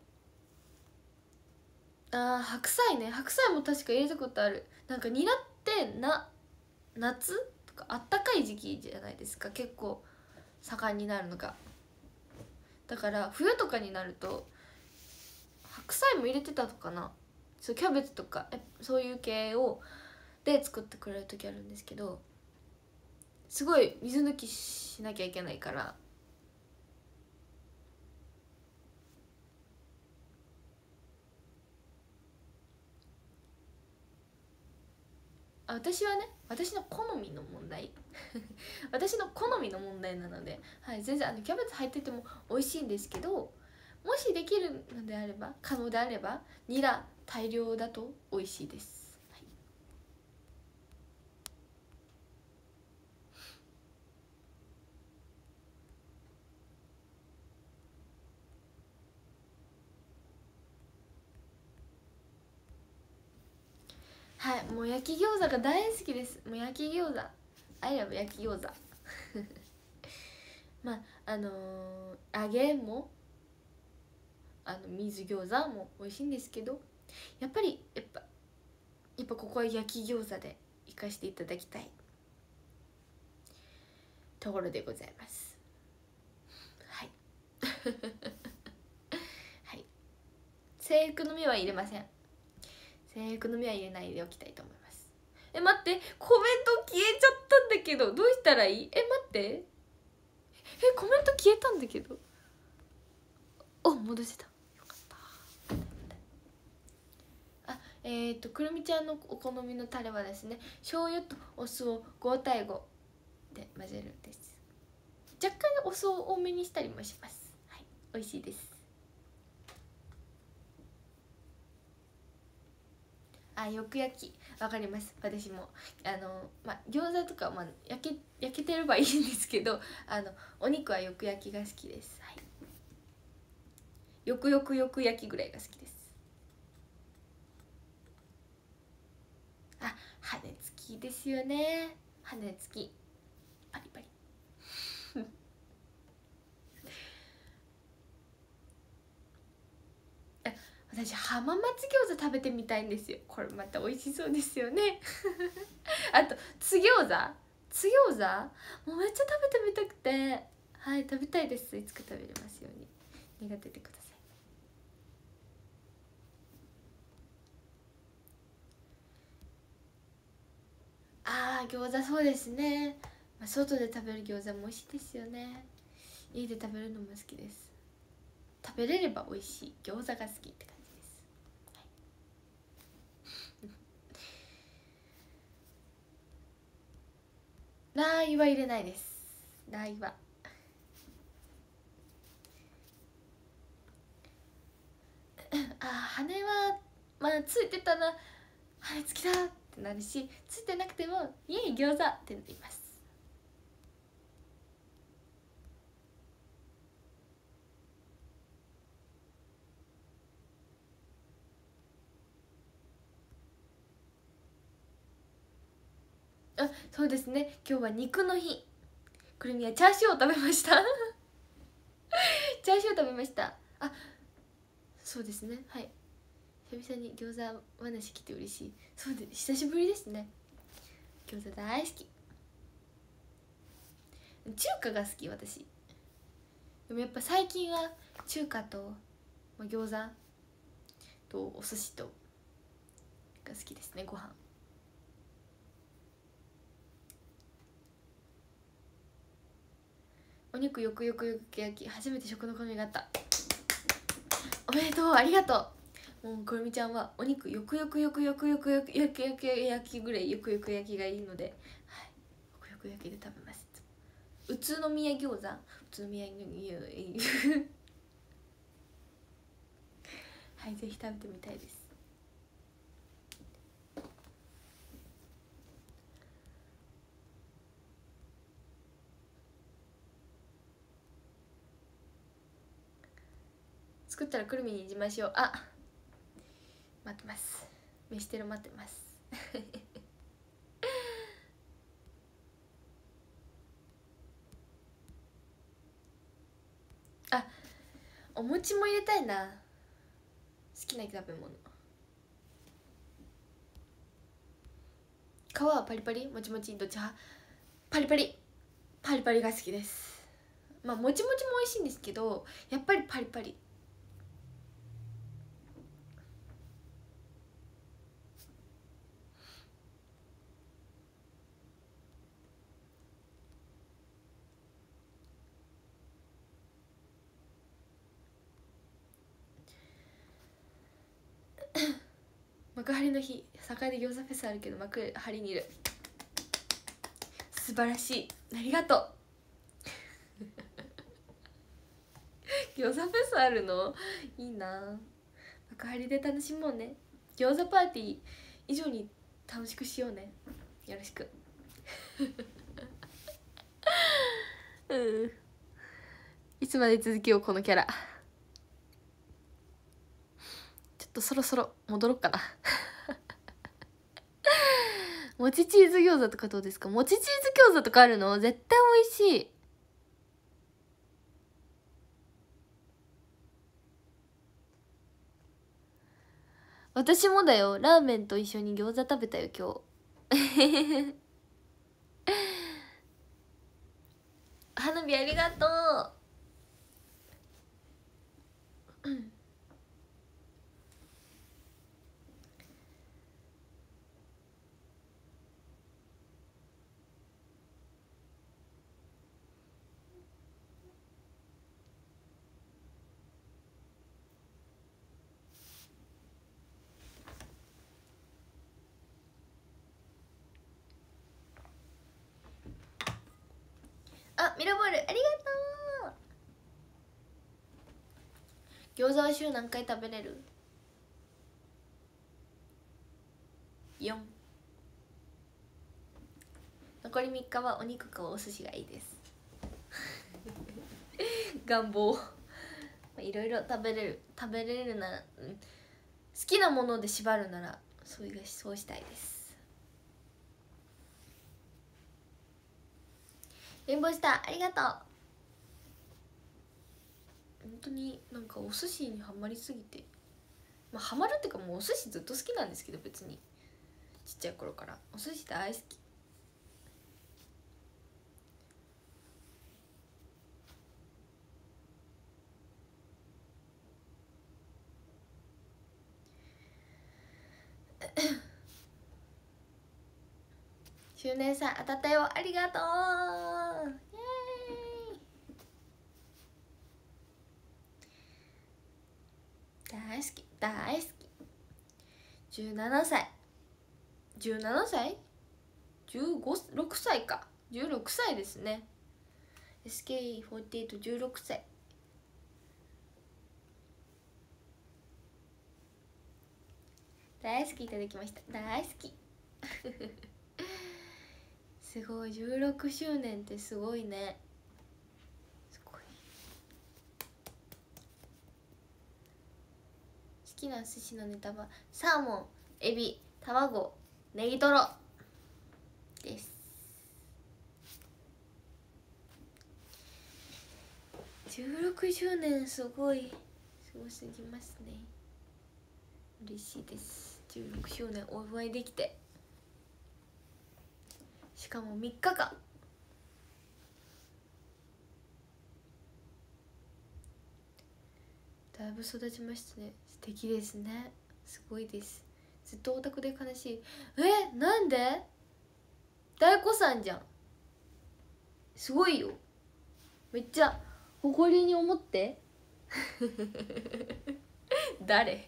白菜ね、白菜も確か入れたことある。なんかニラって夏とかあったかい時期じゃないですか、結構盛んになるのが。だから冬とかになると白菜も入れてたのかな。そう、キャベツとかそういう系をで作ってくれる時あるんですけど、すごい水抜きしなきゃいけないから、私はね、私の好みの問題私の好みの問題なので、はい、全然キャベツ入ってても美味しいんですけど、もしできるのであれば、可能であればニラ大量だと美味しいです、はい、はい、もう焼き餃子が大好きです。もう焼き餃子、アイラブ焼き餃子まあ揚げも水餃子も美味しいんですけど、やっぱここは焼き餃子で行かせていただきたいところでございます。はいはい制服の実は入れません。制服の実は入れないでおきたいと思います。待って、コメント消えちゃったんだけど、どうしたらいい？待って、コメント消えたんだけど。戻せた、よかった。くるみちゃんのお好みのタレはですね、醤油とお酢を5対5で混ぜるんです。若干お酢を多めにしたりもします。はい、美味しいです。よく焼き、わかります。私も餃子とか、焼けてればいいんですけど、お肉はよく焼きが好きです。はい、よく焼きぐらいが好きです。羽根付きですよね。羽根付きパリパリ私浜松餃子食べてみたいんですよ。これまた美味しそうですよねあと津餃子もうめっちゃ食べてみたくて、はい、食べたいです。いつか食べれますように願っててください。餃子そうですね、外で食べる餃子も美味しいですよね。家で食べるのも好きです。食べれれば美味しい餃子が好きって感じです、ラー油は入れないです。ラー油は羽はついてたら羽好きだってなるし、ついてなくてもイエイ餃子ってなります。そうですね、今日は肉の日。くるみはチャーシューを食べましたチャーシューを食べました。そうですね、はい、久々に餃子話来て嬉しい。そうで久しぶりですね。 餃子大好き。中華が好き私。でもやっぱ最近は中華と、まあ、餃子とお寿司とが好きですね。ご飯お肉よくよくよく焼き、初めて食の好みがあった。おめでとう、ありがとう。もうくるみちゃんはお肉よくよくよくよくよくよく焼きぐらいよくよく焼きがいいので、はい、よくよく焼きで食べます。宇都宮餃子、宇都宮はい、ぜひ食べてみたいです。作ったらくるみに自慢しよう。あ、待ってます。飯テロ待ってますあ、お餅も入れたいな。好きな食べ物。皮はパリパリ、もちもち、どっち派？パリパリ、パリパリが好きです。まあもちもちも美味しいんですけど、やっぱりパリパリ。幕張の日、栄で餃子フェスあるけど幕張にいる。素晴らしい、ありがとう餃子フェスあるのいいな。幕張で楽しもうね。餃子パーティー以上に楽しくしようね。よろしくいつまで続けようこのキャラ。ちょっとそろそろ戻ろっかなもちチーズ餃子とかどうですか？もちチーズ餃子とかあるの？絶対美味しい。私もだよ。ラーメンと一緒に餃子食べたよ今日花火ありがとうあ、ミラボールありがとう。餃子は週何回食べれる？4。残り3日はお肉かお寿司がいいです願望いろいろ食べれるなら、好きなもので縛るならそうしたいです。レインボースターありがとう。本当になんかお寿司にハマりすぎて、まあハマるっていうかもうお寿司ずっと好きなんですけど、別にちっちゃい頃からお寿司大好き。周年さん当たったよ、ありがとう。イエーイ。大好き大好き。17歳17歳6歳か、16歳ですね。 SK48 16歳。大好きいただきました。大好きすごい、16周年ってすごいね。すごい。好きな寿司のネタはサーモン、エビ、卵、ネギトロです。16周年すごすぎますね。嬉しいです。16周年お祝いできて。 しかも3日間。だいぶ育ちましたね。素敵ですね。すごいです。ずっとオタクで悲しい。なんで？大子さんじゃん。すごいよ。めっちゃ誇りに思って誰？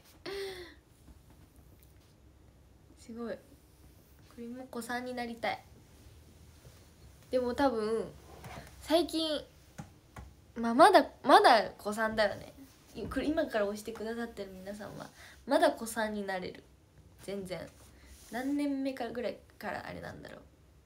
すごい。これも子さんになりたい。でも多分最近まだ子さんだよね。今から押してくださってる皆さんはまだ子さんになれる。全然何年目かぐらいからあれなんだろう。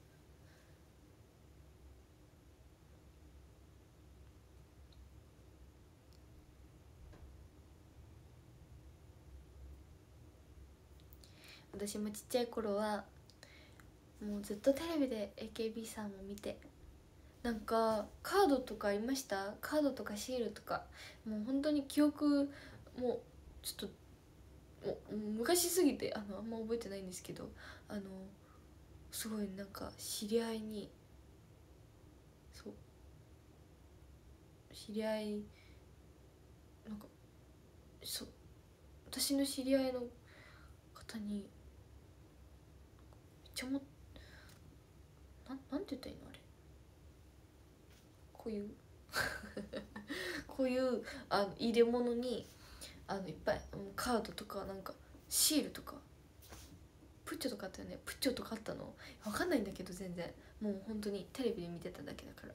私もちっちゃい頃はもうずっとテレビで AKB さんを見て、なんかカードとかありました？カードとかシールとか、もう本当に記憶もうちょっと昔すぎてあんま覚えてないんですけど、すごいなんか知り合いに、そう知り合いなんか私の知り合いの方にめっちゃなんて言ったらいいのあれ、こういうこういう入れ物にいっぱいカードとかなんかシールとかプッチョとかあったよね。プッチョとかあったの分かんないんだけど、全然もう本当にテレビで見てただけだから、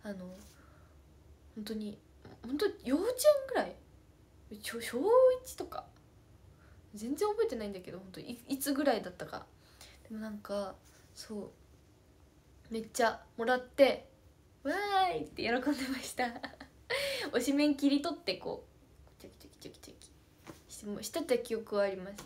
本当に幼稚園ぐらい、小1とか全然覚えてないんだけど、本当にいつぐらいだったか。でもなんかそうめっちゃもらってわーいって喜んでました推しメン切り取ってこうチョキチョキチョキチョキしてた記憶はあります。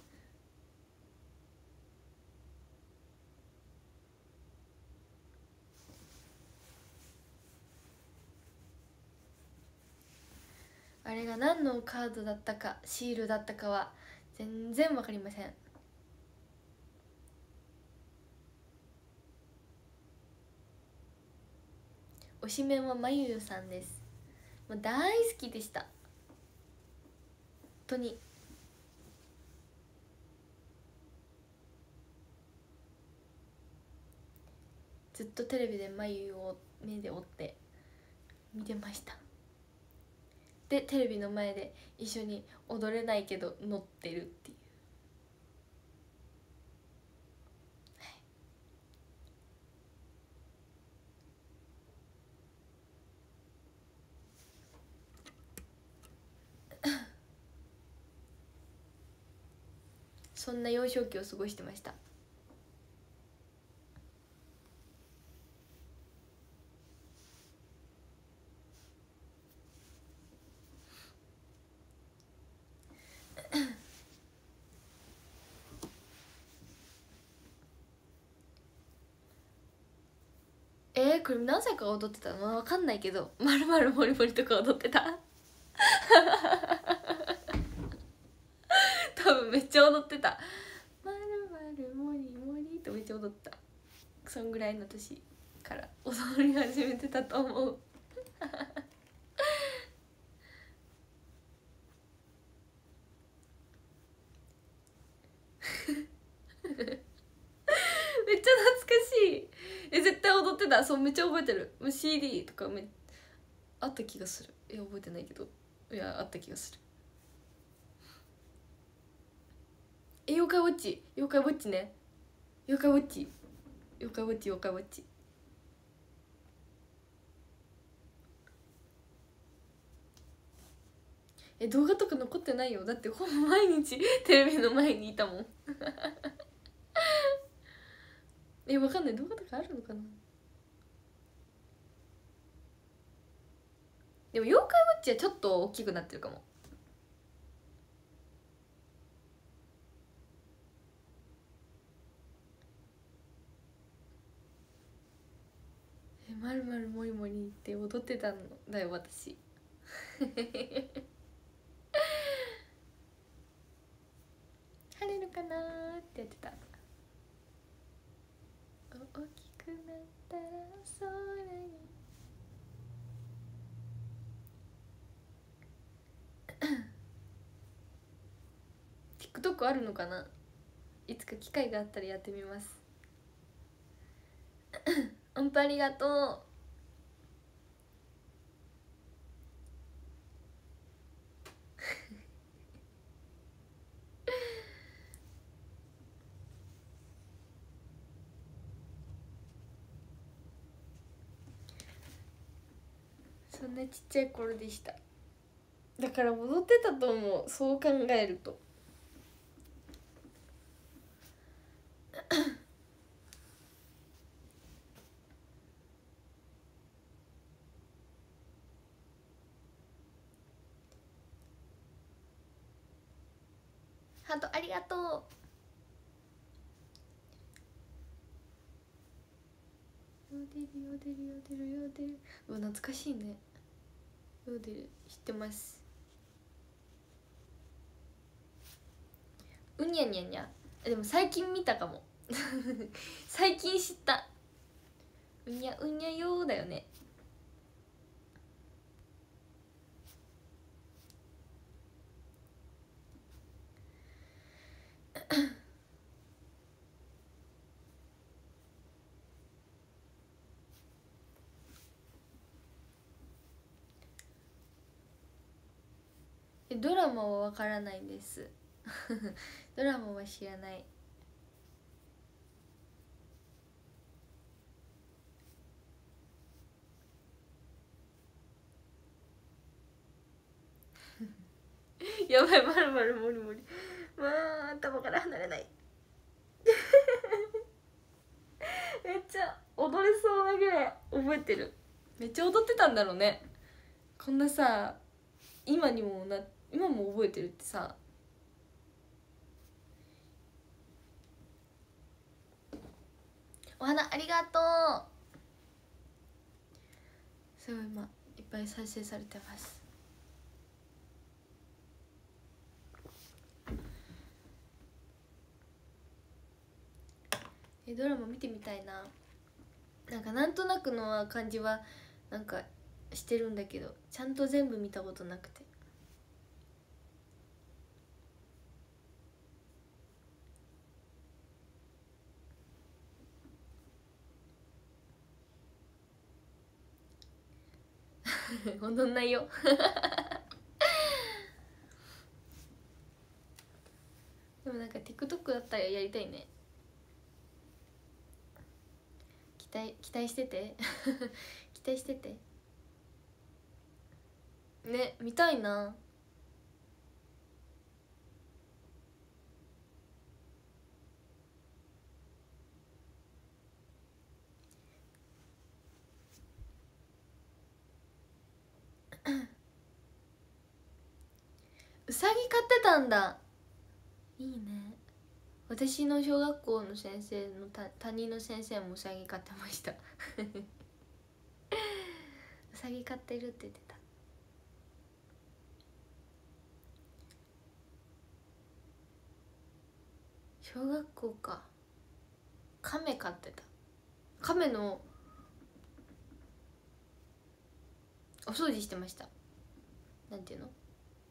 あれが何のカードだったかシールだったかは全然わかりません。推しメンはまゆゆさんです。もう大好きでした、本当に。ずっとテレビでまゆゆを目で追って見てました。でテレビの前で一緒に踊れないけど乗ってるっていう、そんな幼少期を過ごしてました。これ何歳か踊ってたの分かんないけど、まるまるもりもりとか踊ってた多分めっちゃ踊ってた。まるまるもりもりとめっちゃ踊った。そんぐらいの年から踊り始めてたと思うめっちゃ懐かしい。絶対踊ってた。そうめっちゃ覚えてる。CD とかあった気がする。いや覚えてないけど、いやあった気がする。妖怪ウォッチ、妖怪ウォッチね。妖怪ウォッチ、妖怪ウォッチ、妖怪ウォッチ。動画とか残ってないよ。だってほぼ毎日テレビの前にいたもんわかんない。動画とかあるのかな。でも妖怪ウォッチはちょっと大きくなってるかも。まるまるもりもりって踊ってたんだよ私晴れるかなーってやってた。大きくくなったら空にTikTok あるのかな。いつか機会があったらやってみます。音符ありがとう。そんなちっちゃい頃でした。だから戻ってたと思う、そう考えると。ハートありがとう。ヨーデルヨーデルヨーデルヨーデル、うわ懐かしいね。ヨーデル知ってます。うにゃにゃにゃ、でも最近見たかも。最近知った。うにゃうにゃよーだよね。ドラマはわからないです。ドラマは知らない。やばい、まるまるもりもり、まあ頭から離れない。めっちゃ踊れそうなぐらい覚えてる。めっちゃ踊ってたんだろうね。こんなさ、今も覚えてるってさ。お花ありがとう。すごい今いっぱい再生されてます。ドラマ見てみたいな。なんとなくの感じはなんかしてるんだけど、ちゃんと全部見たことなくて。踊んないよ。でもTikTok だったらやりたいね。期待してて。期待しててね、見たいな。うさぎ飼ってたんだ。いいね。私の小学校の先生の担任の先生もうさぎ飼ってました。うさぎ飼ってるって言ってた。小学校か。亀飼ってた。亀のお掃除してました。なんていうの、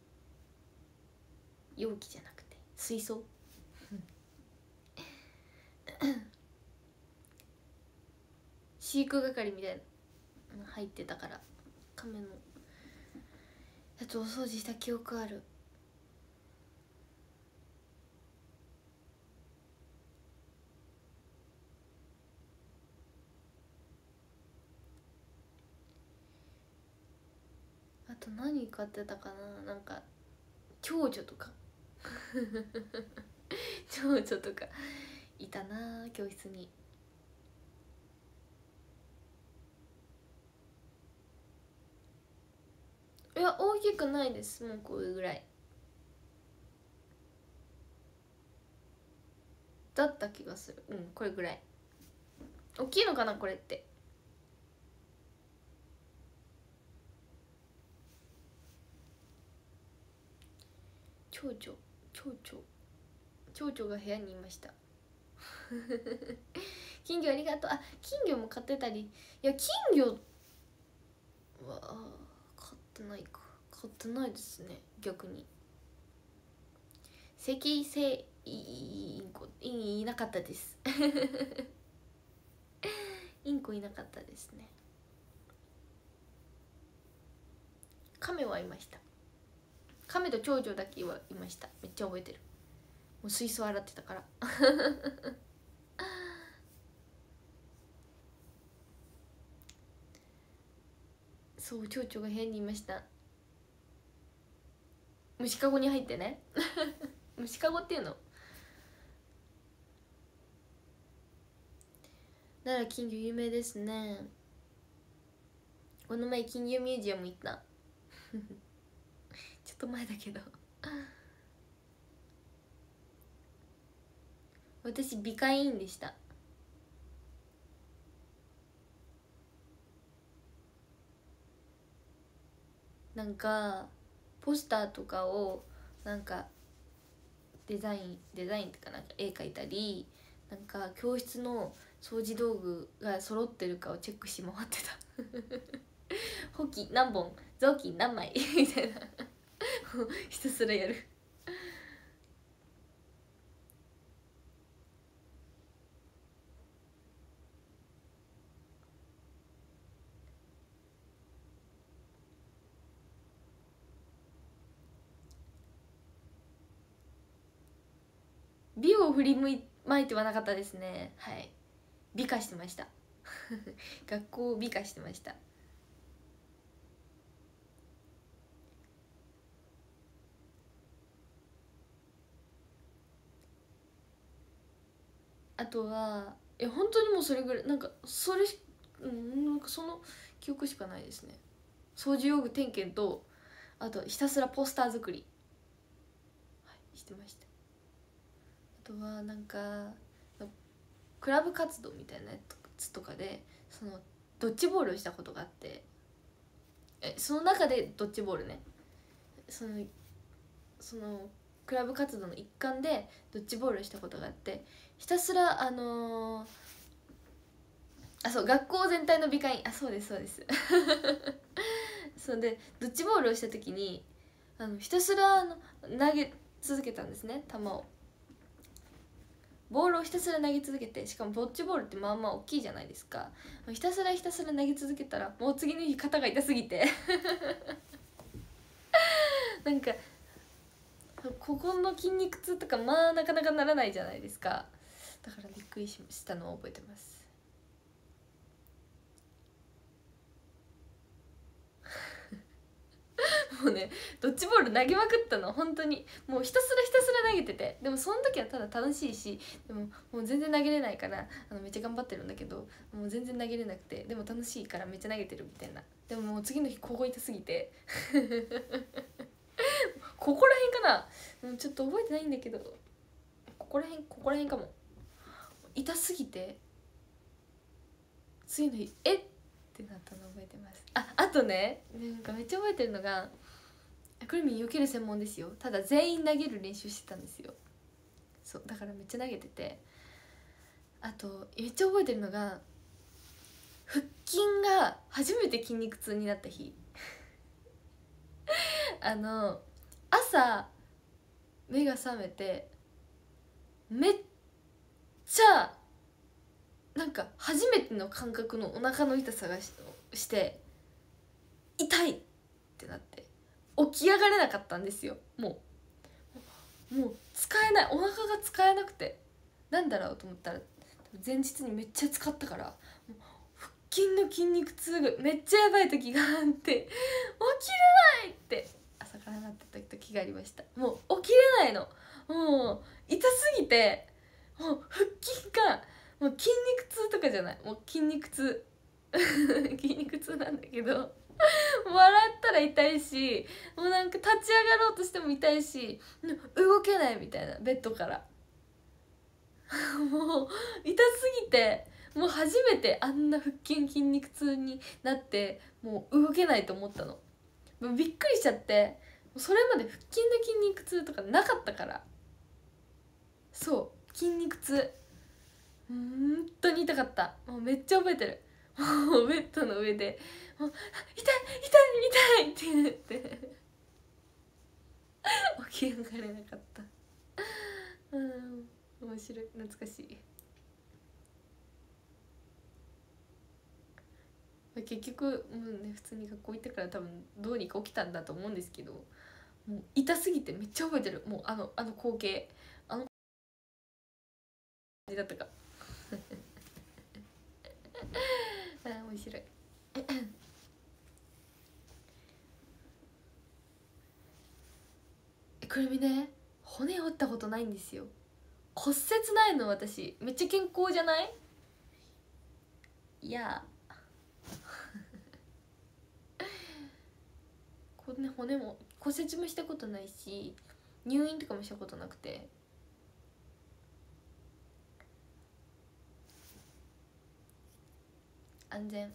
容器じゃなくて水槽。飼育係みたいなの入ってたから、亀のやつお掃除した記憶ある。あと何飼ってたかな。蝶々とか。蝶々とかいたな、教室に。いや大きくないです、もうこれぐらいだった気がする。これぐらい。大きいのかなこれって。蝶々が部屋にいました。 金魚ありがとう。あ、金魚も買ってたり。いや、金魚は買ってないか。買ってないですね、逆に。赤星インコいなかったですインコいなかったですね。亀はいました。亀と長女だけはいました。めっちゃ覚えてる。もう水槽洗ってたからそう蝶々が部屋にいました。虫かごに入ってね虫かごっていうの。奈良金魚有名ですね。この前金魚ミュージアム行ったちょっと前だけど私美化委員でした。なんかポスターとかをなんかデザインとかなんか絵描いたり、なんか教室の掃除道具が揃ってるかをチェックし回ってたほき何本、雑巾何枚みたいなひたすらやる。美を振りまいてはなかったですね。はい、美化してました学校を美化してました。あとはいや本当にもうそれぐらい、なんかそれなんかその記憶しかないですね。掃除用具点検と、あとひたすらポスター作り、はい、してました。あとはなんかクラブ活動みたいなやつとかでそのドッジボールをしたことがあって、その中でドッジボールね、そのクラブ活動の一環でドッジボールをしたことがあって、ひたすらそう学校全体の美化員、そうですそうですそうでドッジボールをした時にひたすら投げ続けたんですね、球を。ボールをひたすら投げ続けて、しかもドッジボールってまあまあ大きいじゃないですか。ひたすら投げ続けたらもう次の日肩が痛すぎてなんかここの筋肉痛とかまあなかなかならないじゃないですか。だからびっくりしたのを覚えてますもうね、ドッジボール投げまくったの、本当にもうひたすら投げてて、でもその時はただ楽しいし、でももう全然投げれないからめっちゃ頑張ってるんだけど、もう全然投げれなくて、でも楽しいからめっちゃ投げてるみたいな。でももう次の日ここ痛すぎてここら辺かな、もうちょっと覚えてないんだけど、ここら辺かも。痛すぎて次の日ってなったの覚えてます。あとね、なんかめっちゃ覚えてるのが、くるみん避ける専門ですよ。ただ全員投げる練習してたんですよ。そうだからめっちゃ投げてて、あとめっちゃ覚えてるのが腹筋が初めて筋肉痛になった日朝目が覚めてめっちゃなんか初めての感覚のお腹の痛さがして痛いってなって起き上がれなかったんですよ。もう使えない、お腹が使えなくて、なんだろうと思ったら前日にめっちゃ使ったから、もう腹筋の筋肉痛がめっちゃやばい時があって起きれないって朝からなってた時がありました。もう起きれないの、もう痛すぎて、もう腹筋がもう筋肉痛とかじゃない、もう筋肉痛筋肉痛なんだけど笑ったら痛いし、もうなんか立ち上がろうとしても痛いし、動けないみたいな、ベッドからもう痛すぎて、もう初めてあんな腹筋筋肉痛になってもう動けないと思ったの。もうびっくりしちゃって、それまで腹筋の筋肉痛とかなかったから。そう筋肉痛本当に痛かった。もうめっちゃ覚えてる。もうベッドの上で「もう痛い痛い痛い」って言って起き上がれなかった。面白い、懐かしい。結局もうね、普通に学校行ってから多分どうにか起きたんだと思うんですけど、もう痛すぎてめっちゃ覚えてる。もうあの光景、あの感じだったか。面白い。くるみね、骨折ったことないんですよ。骨折ないの私。めっちゃ健康じゃない？いや骨も骨折もしたことないし、入院とかもしたことなくて。安全。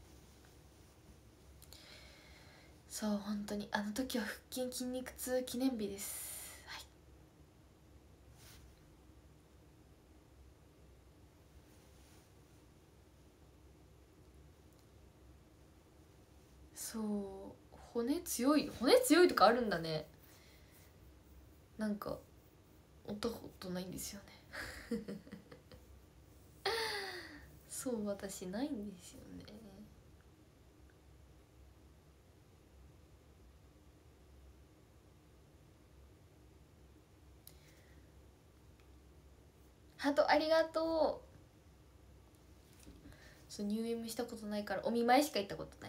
そう本当にあの時は腹筋筋肉痛記念日です。はい。そう骨強いとかあるんだね。なんか折ったことないんですよね。そう私ないんですよね。ハートありがとう。そう入院もしたことないからお見舞いしか行ったことない。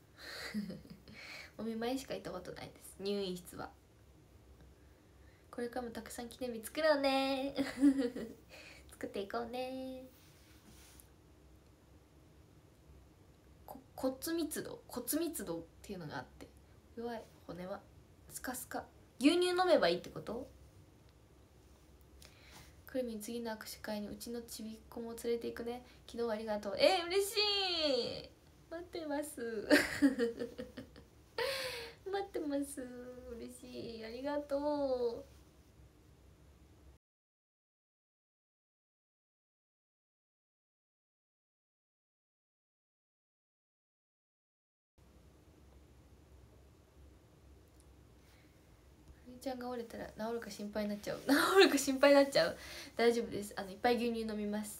お見舞いしか行ったことないです、入院室は。これからもたくさん記念日作ろうね。作っていこうね。骨密度っていうのがあって、弱い骨はスカスカ。牛乳飲めばいいってこと？クルミン次の握手会にうちのちびっこも連れていくね。昨日ありがとう。嬉しい。待ってます。待ってます。嬉しい、ありがとう。ふみちゃんが折れたら治るか心配になっちゃう。治るか心配になっちゃう。大丈夫です。いっぱい牛乳飲みます。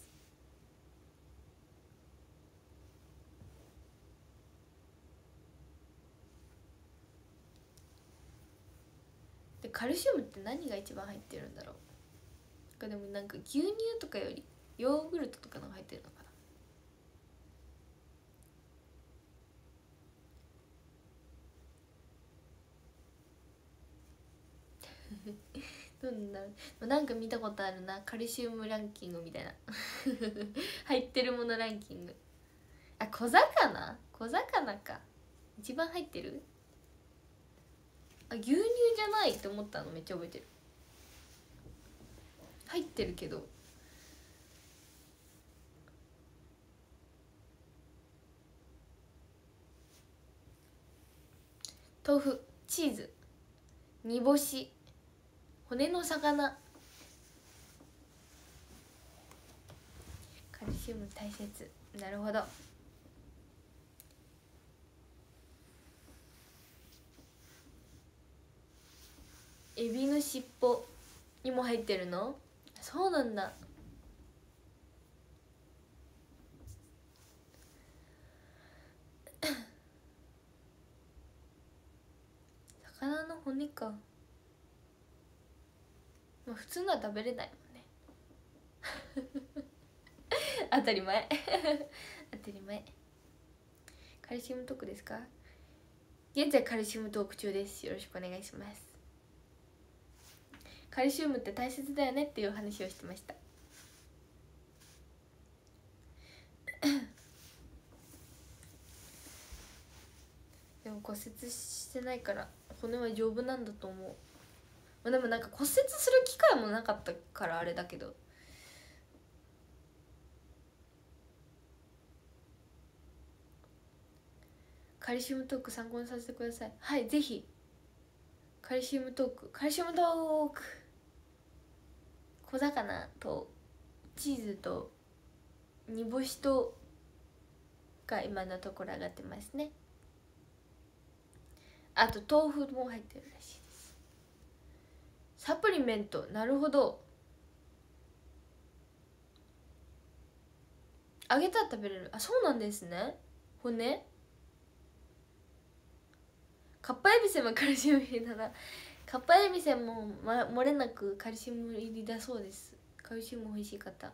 でカルシウムって何が一番入ってるんだろう。でもなんか牛乳とかよりヨーグルトとかのが入ってるのかな。どうなんだろう。なんか見たことあるな、カルシウムランキングみたいな。入ってるものランキング。小魚か。一番入ってる。牛乳じゃないって思ったのめっちゃ覚えてる。入ってるけど。豆腐、チーズ、煮干し、骨の魚。カルシウム大切。なるほど。エビの尻尾にも入ってるの？そうなんだ。魚の骨か。まあ普通のは食べれないもんね。当たり前。当たり前。カルシウムトークですか？現在カルシウムトーク中です。よろしくお願いします。カルシウムって大切だよねっていう話をしてました。でも骨折してないから骨は丈夫なんだと思う。まあ、でもなんか骨折する機会もなかったからあれだけど。カルシウムトーク参考にさせてください。はい、ぜひ。カルシウムトーク小魚とチーズと煮干しとが今のところ上がってますね。あと豆腐も入ってるらしいです。サプリメント、なるほど。揚げたら食べれる。あ、そうなんですね。骨カッパエビセンもカルシウム入りだな。カッパエビセンも、漏れなくカルシウム入りだそうです。カルシウム欲しい方。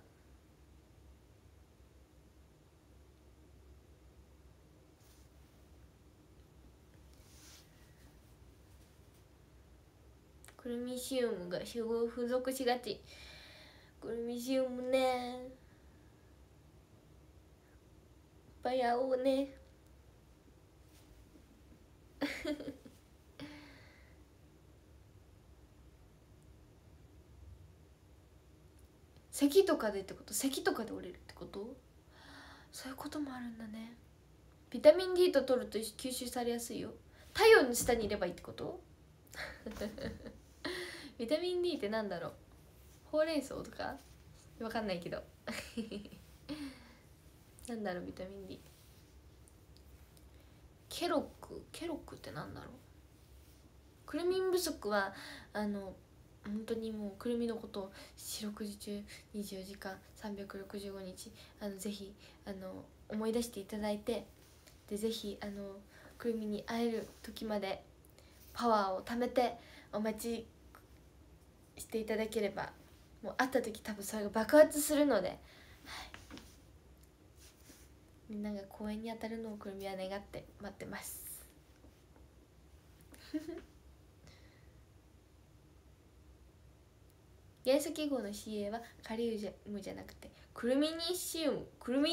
クルミシウムが付属しがち。クルミシウムね、いっぱい会おうね。咳とかでってこと？咳とかで折れるってこと？そういうこともあるんだね。ビタミン D と取ると吸収されやすいよ。太陽の下にいればいいってこと？ビタミン D ってなんだろう？ほうれん草とかわかんないけど。なんだろうビタミン D。ケロックってなんだろう？クルミン不足は本当にもうくるみのことを四六時中24時間365日ぜひ思い出していただいて、でぜひくるみに会える時までパワーを貯めてお待ちしていただければ、もう会った時多分それが爆発するので、はい、みんなが公園に当たるのをくるみは願って待ってます。元素記号の CA はカリウムじゃなくてクルミニシウム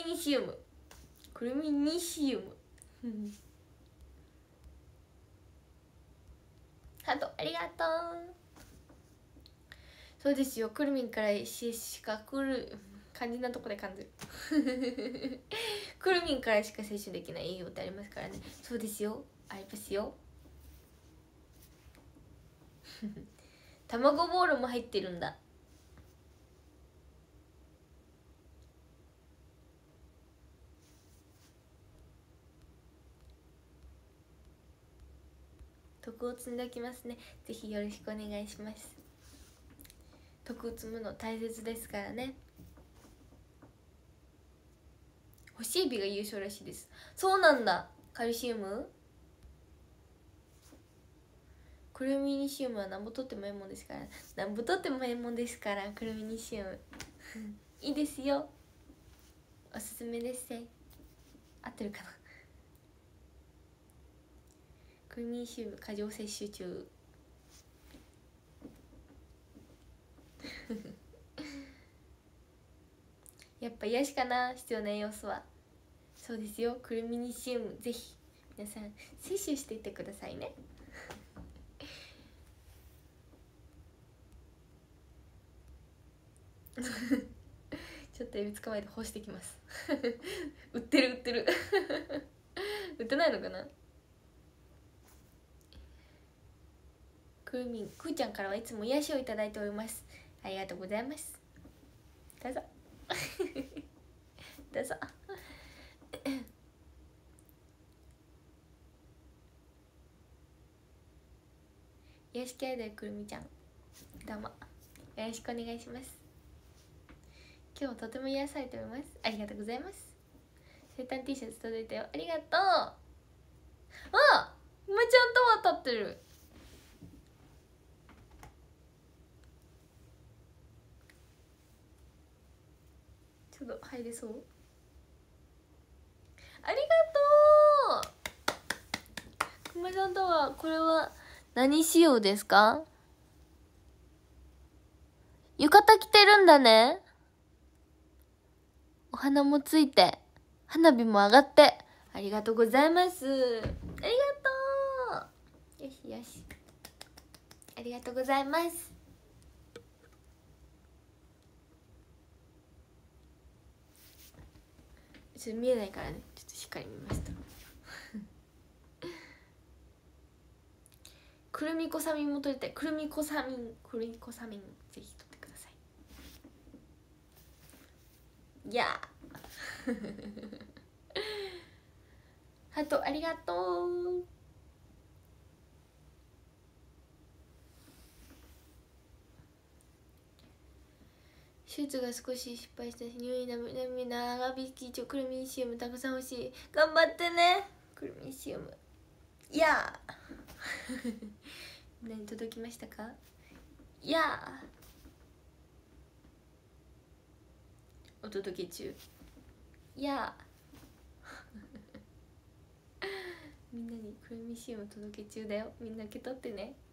ハートありがとう。そうですよ、くるみんから CA しか来る肝心なとこで感じる。くるみんからしか摂取できない栄養ってありますからね。そうですよ、ありますよ。卵ボールも入ってるんだ。徳を積んでおきますね。ぜひよろしくお願いします。徳を積むの大切ですからね。干しエビが優勝らしいです。そうなんだ。カルシウム、クルミニシウムはなんぼとってもええもんですから、なんぼとってもええもんですから、クルミニシウムいいですよ、おすすめですね。合ってるかな。クルミニシウム過剰摂取中。やっぱ癒しかな、必要な栄養素は。そうですよ、クルミニシウムぜひ皆さん摂取していってくださいね。ちょっとエビ捕まえて干してきます。売ってる売ってないのかな。くーみん、くーちゃんからはいつも癒しをいただいております。ありがとうございます。どうぞ。どうぞ。癒し系アイドルくるみちゃん、どうもよろしくお願いします。今日とても癒されております。ありがとうございます。生誕 T シャツ届いたよ、ありがとう。あ、ひまちゃんとは立ってる。ちょっと入れそう。ありがとう。ひまちゃんとは、これは何仕様ですか？浴衣着てるんだね。お花もついて花火も上がって、ありがとうございます。ありがとう。よしよし、ありがとうございます。ちょっと見えないからね、ちょっとしっかり見ました。くるみこさみんも取りたい。くるみこさみんぜひ取ってください。 いやハトありがとう。手術が少し失敗したし入院だめ長引きクルミンシウムたくさん欲しい。頑張ってねクルミンシウム。いやみんなに届きましたか。いやお届け中。いやみんなにクルミンシウム届け中だよ。みんな受け取ってね。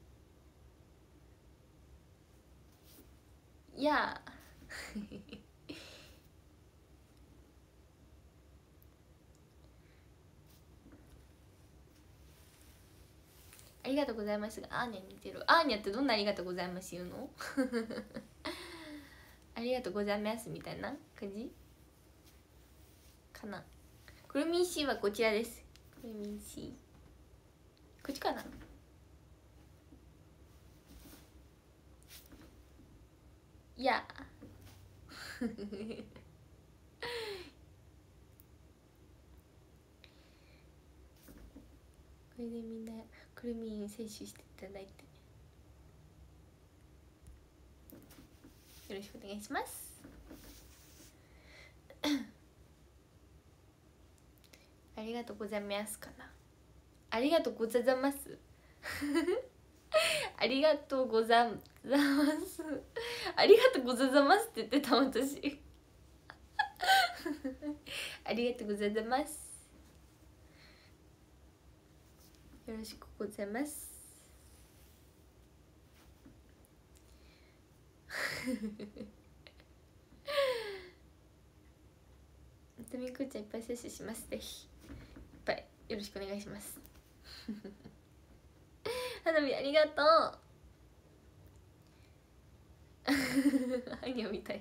いやありがとうございますがアーニャに似てる。アーニャってどんなありがとうございます言うのありがとうございますみたいな感じかな。クルミンシーはこちらです。クルミンシーこっちかな。いやこれでみんなクルミン摂取していただいてよろしくお願いしますありがとうございますかな。ありがとうございますありがとうございますありがとうございますって言ってた私ありがとうございます。よろしくございますたみくちゃんいっぱい摂取します。ぜひいっぱいよろしくお願いします花火ありがとうアイニャみたい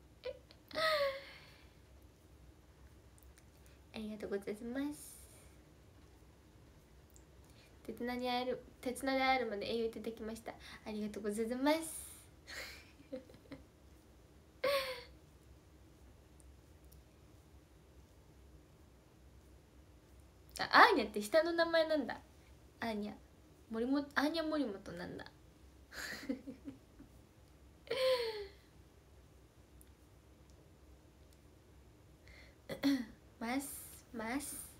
ありがとうございます。鉄菜で会えるまで栄養いただきました。ありがとうございますアーニャって下の名前なんだ。アーニャアーニャ森本なんだます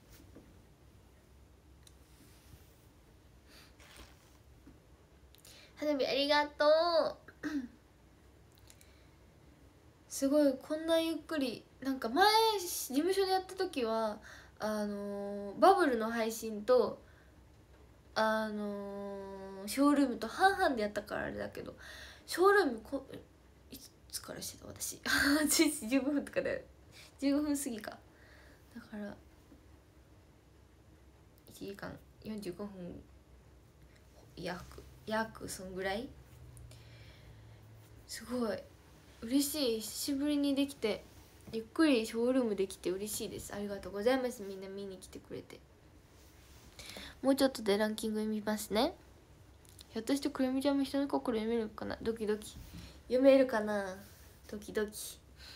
花火ありがとうすごいこんなゆっくり。なんか前事務所でやった時はバブルの配信とショールームと半々でやったからあれだけど、ショールームいつからしてた私15分とかで15分過ぎか。だから1時間45分約そんぐらい。すごい嬉しい。久しぶりにできてゆっくりショールームできて嬉しいです。ありがとうございます。みんな見に来てくれて。もうちょっとでランキング読みますね。ひょっとしてクレミちゃんも人の心読めるかな。ドキドキ。読めるかなドキドキ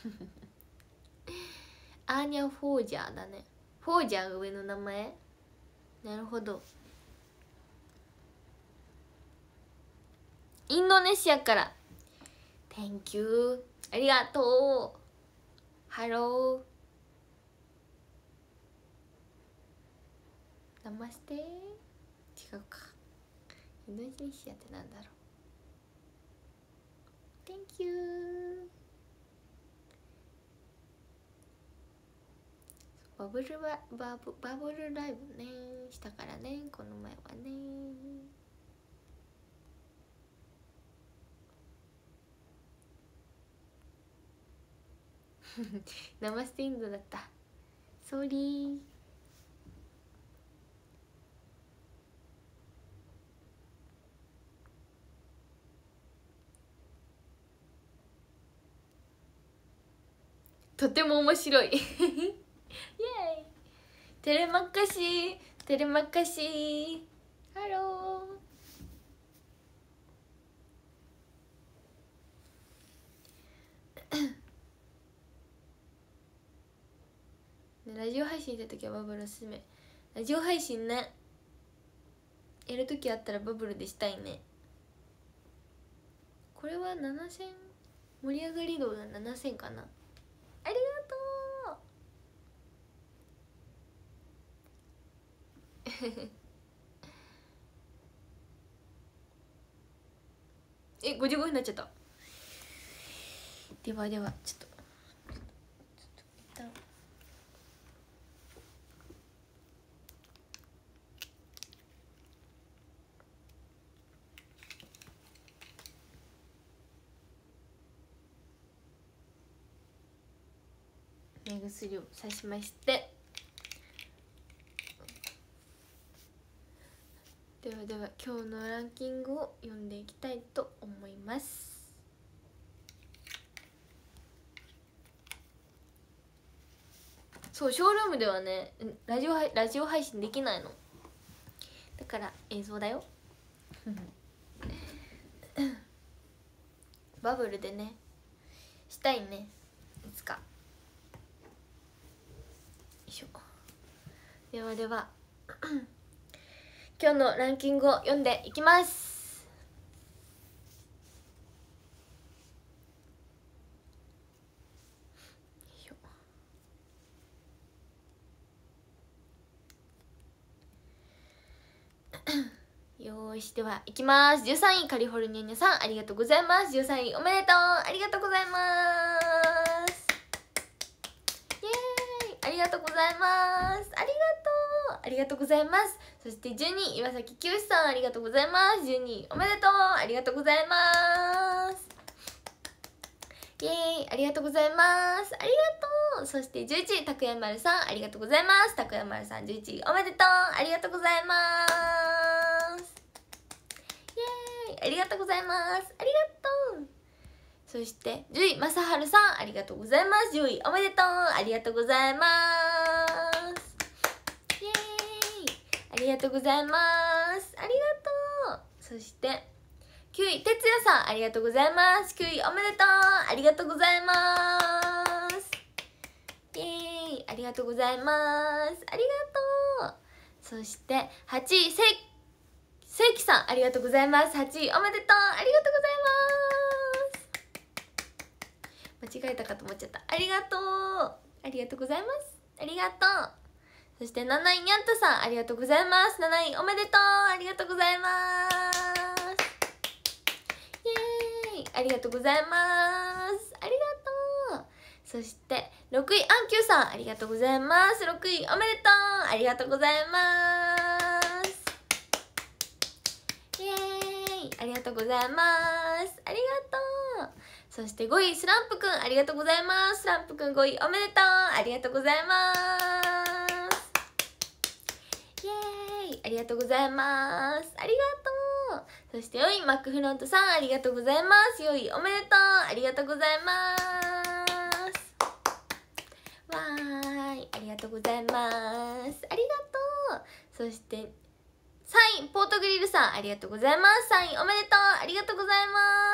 アーニャ・フォージャーだね。フォージャーが上の名前。なるほど。インドネシアから Thank you ありがとう。ハローナマステ。違うか。インドネシアってなんだろう。Thank you。バブルライブねしたからね、この前はねナマステインドだった。ソーリー。とても面白いイエーイ。テレマカシーハローラジオ配信した時はバブルおすすめ。ラジオ配信ね、やる時あったらバブルでしたいね。これは7000、盛り上がり度が7000かな。ありがとう55分になっちゃった。ではではちょっと一旦目薬をさしまして、ではでは今日のランキングを読んでいきたいと思います。そう、ショールームではねラジオ配信できないのだから映像だよバブルでねしたいね、いつか。よいしょ。ではでは今日のランキングを読んでいきます。よーし、ではいきます。13位カリフォルニアさん、ありがとうございます。13位おめでとう、ありがとうございます。イエーイ、ありがとうございます。ありがとうございます。そして12位岩崎清さん、ありがとうございます。12位おめでとう、ありがとうございます。イエーイ、ありがとうございます。ありがとう。そして11位たくやまるさん、ありがとうございます。たくやまるさん11位おめでとう、ありがとうございます。イエーイ、ありがとうございます。ありがとう。そして10位まさはるさん、ありがとうございます。10位おめでとう、ありがとうございます。イエーイ、ありがとうございます。ありがとう。そして9位てつやさん、ありがとうございます。9位おめでとう、ありがとうございます。イエーイ、ありがとうございます。ありがとう。そして8位せいきさん、ありがとうございます。8位おめでとう、ありがとうございます。間違えたかと思っちゃった。ありがとう、ありがとうございます。ありがとう。そして7位にゃんたさん、ありがとうございます。7位おめでとう、ありがとうございます。イエーイ、ありがとうございます。ありがとう。そして6位あんきゅうさん、ありがとうございます。6位おめでとう、ありがとうございます。イエーイ、ありがとうございます。ありがとう。そして5位スランプくん、ありがとうございます。スランプくん5位おめでとう、ありがとうございます。イエーイ、ありがとうございます。ありがとう。そして4位マックフロントさん、ありがとうございます。4位おめでとう、ありがとうございます。わーい、ありがとうございます。ありがとう。そして3位ポートグリルさん、ありがとうございます。3位おめでとう、ありがとうございます。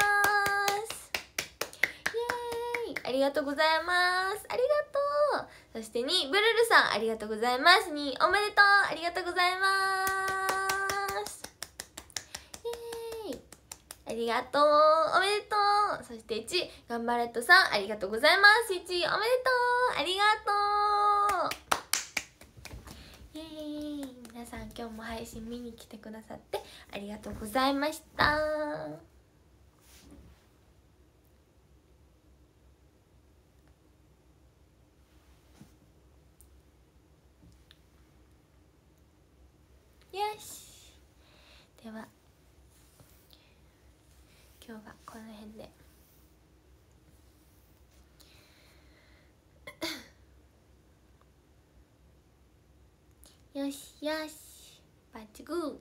イエーイ、ありがとうございます。ありがとう。そして2位ブルルさん、ありがとうございます。2位おめでとう、ありがとうございます。イエーイ、ありがとう、おめでとう。そして1位頑張れとさん、ありがとうございます。1位おめでとう、ありがとう。イエーイ、皆さん今日も配信見に来てくださってありがとうございました。よし、では今日はこの辺でよしよし、バッチグー。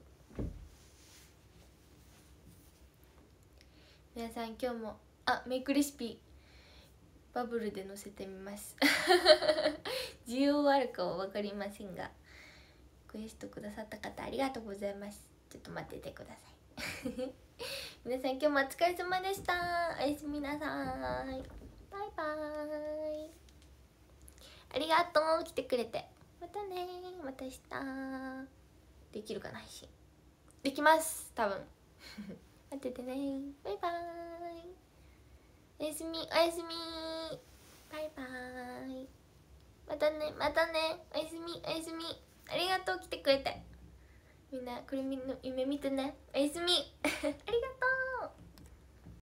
皆さん今日もメイクレシピバブルで載せてみます需要はあるかは分かりませんが、リクエストくださった方ありがとうございます。ちょっと待っててください皆さん今日もお疲れ様でした。おやすみなさい。バイバーイ。 ありがとう来てくれて。またねまた明日。できるかな配信。できます多分待っててね。バイバーイ。おやすみおやすみ。バイバーイ。またねまたね。おやすみおやすみ。ありがとう来てくれて。みんなくるみの夢見てね。おやすみありがとう。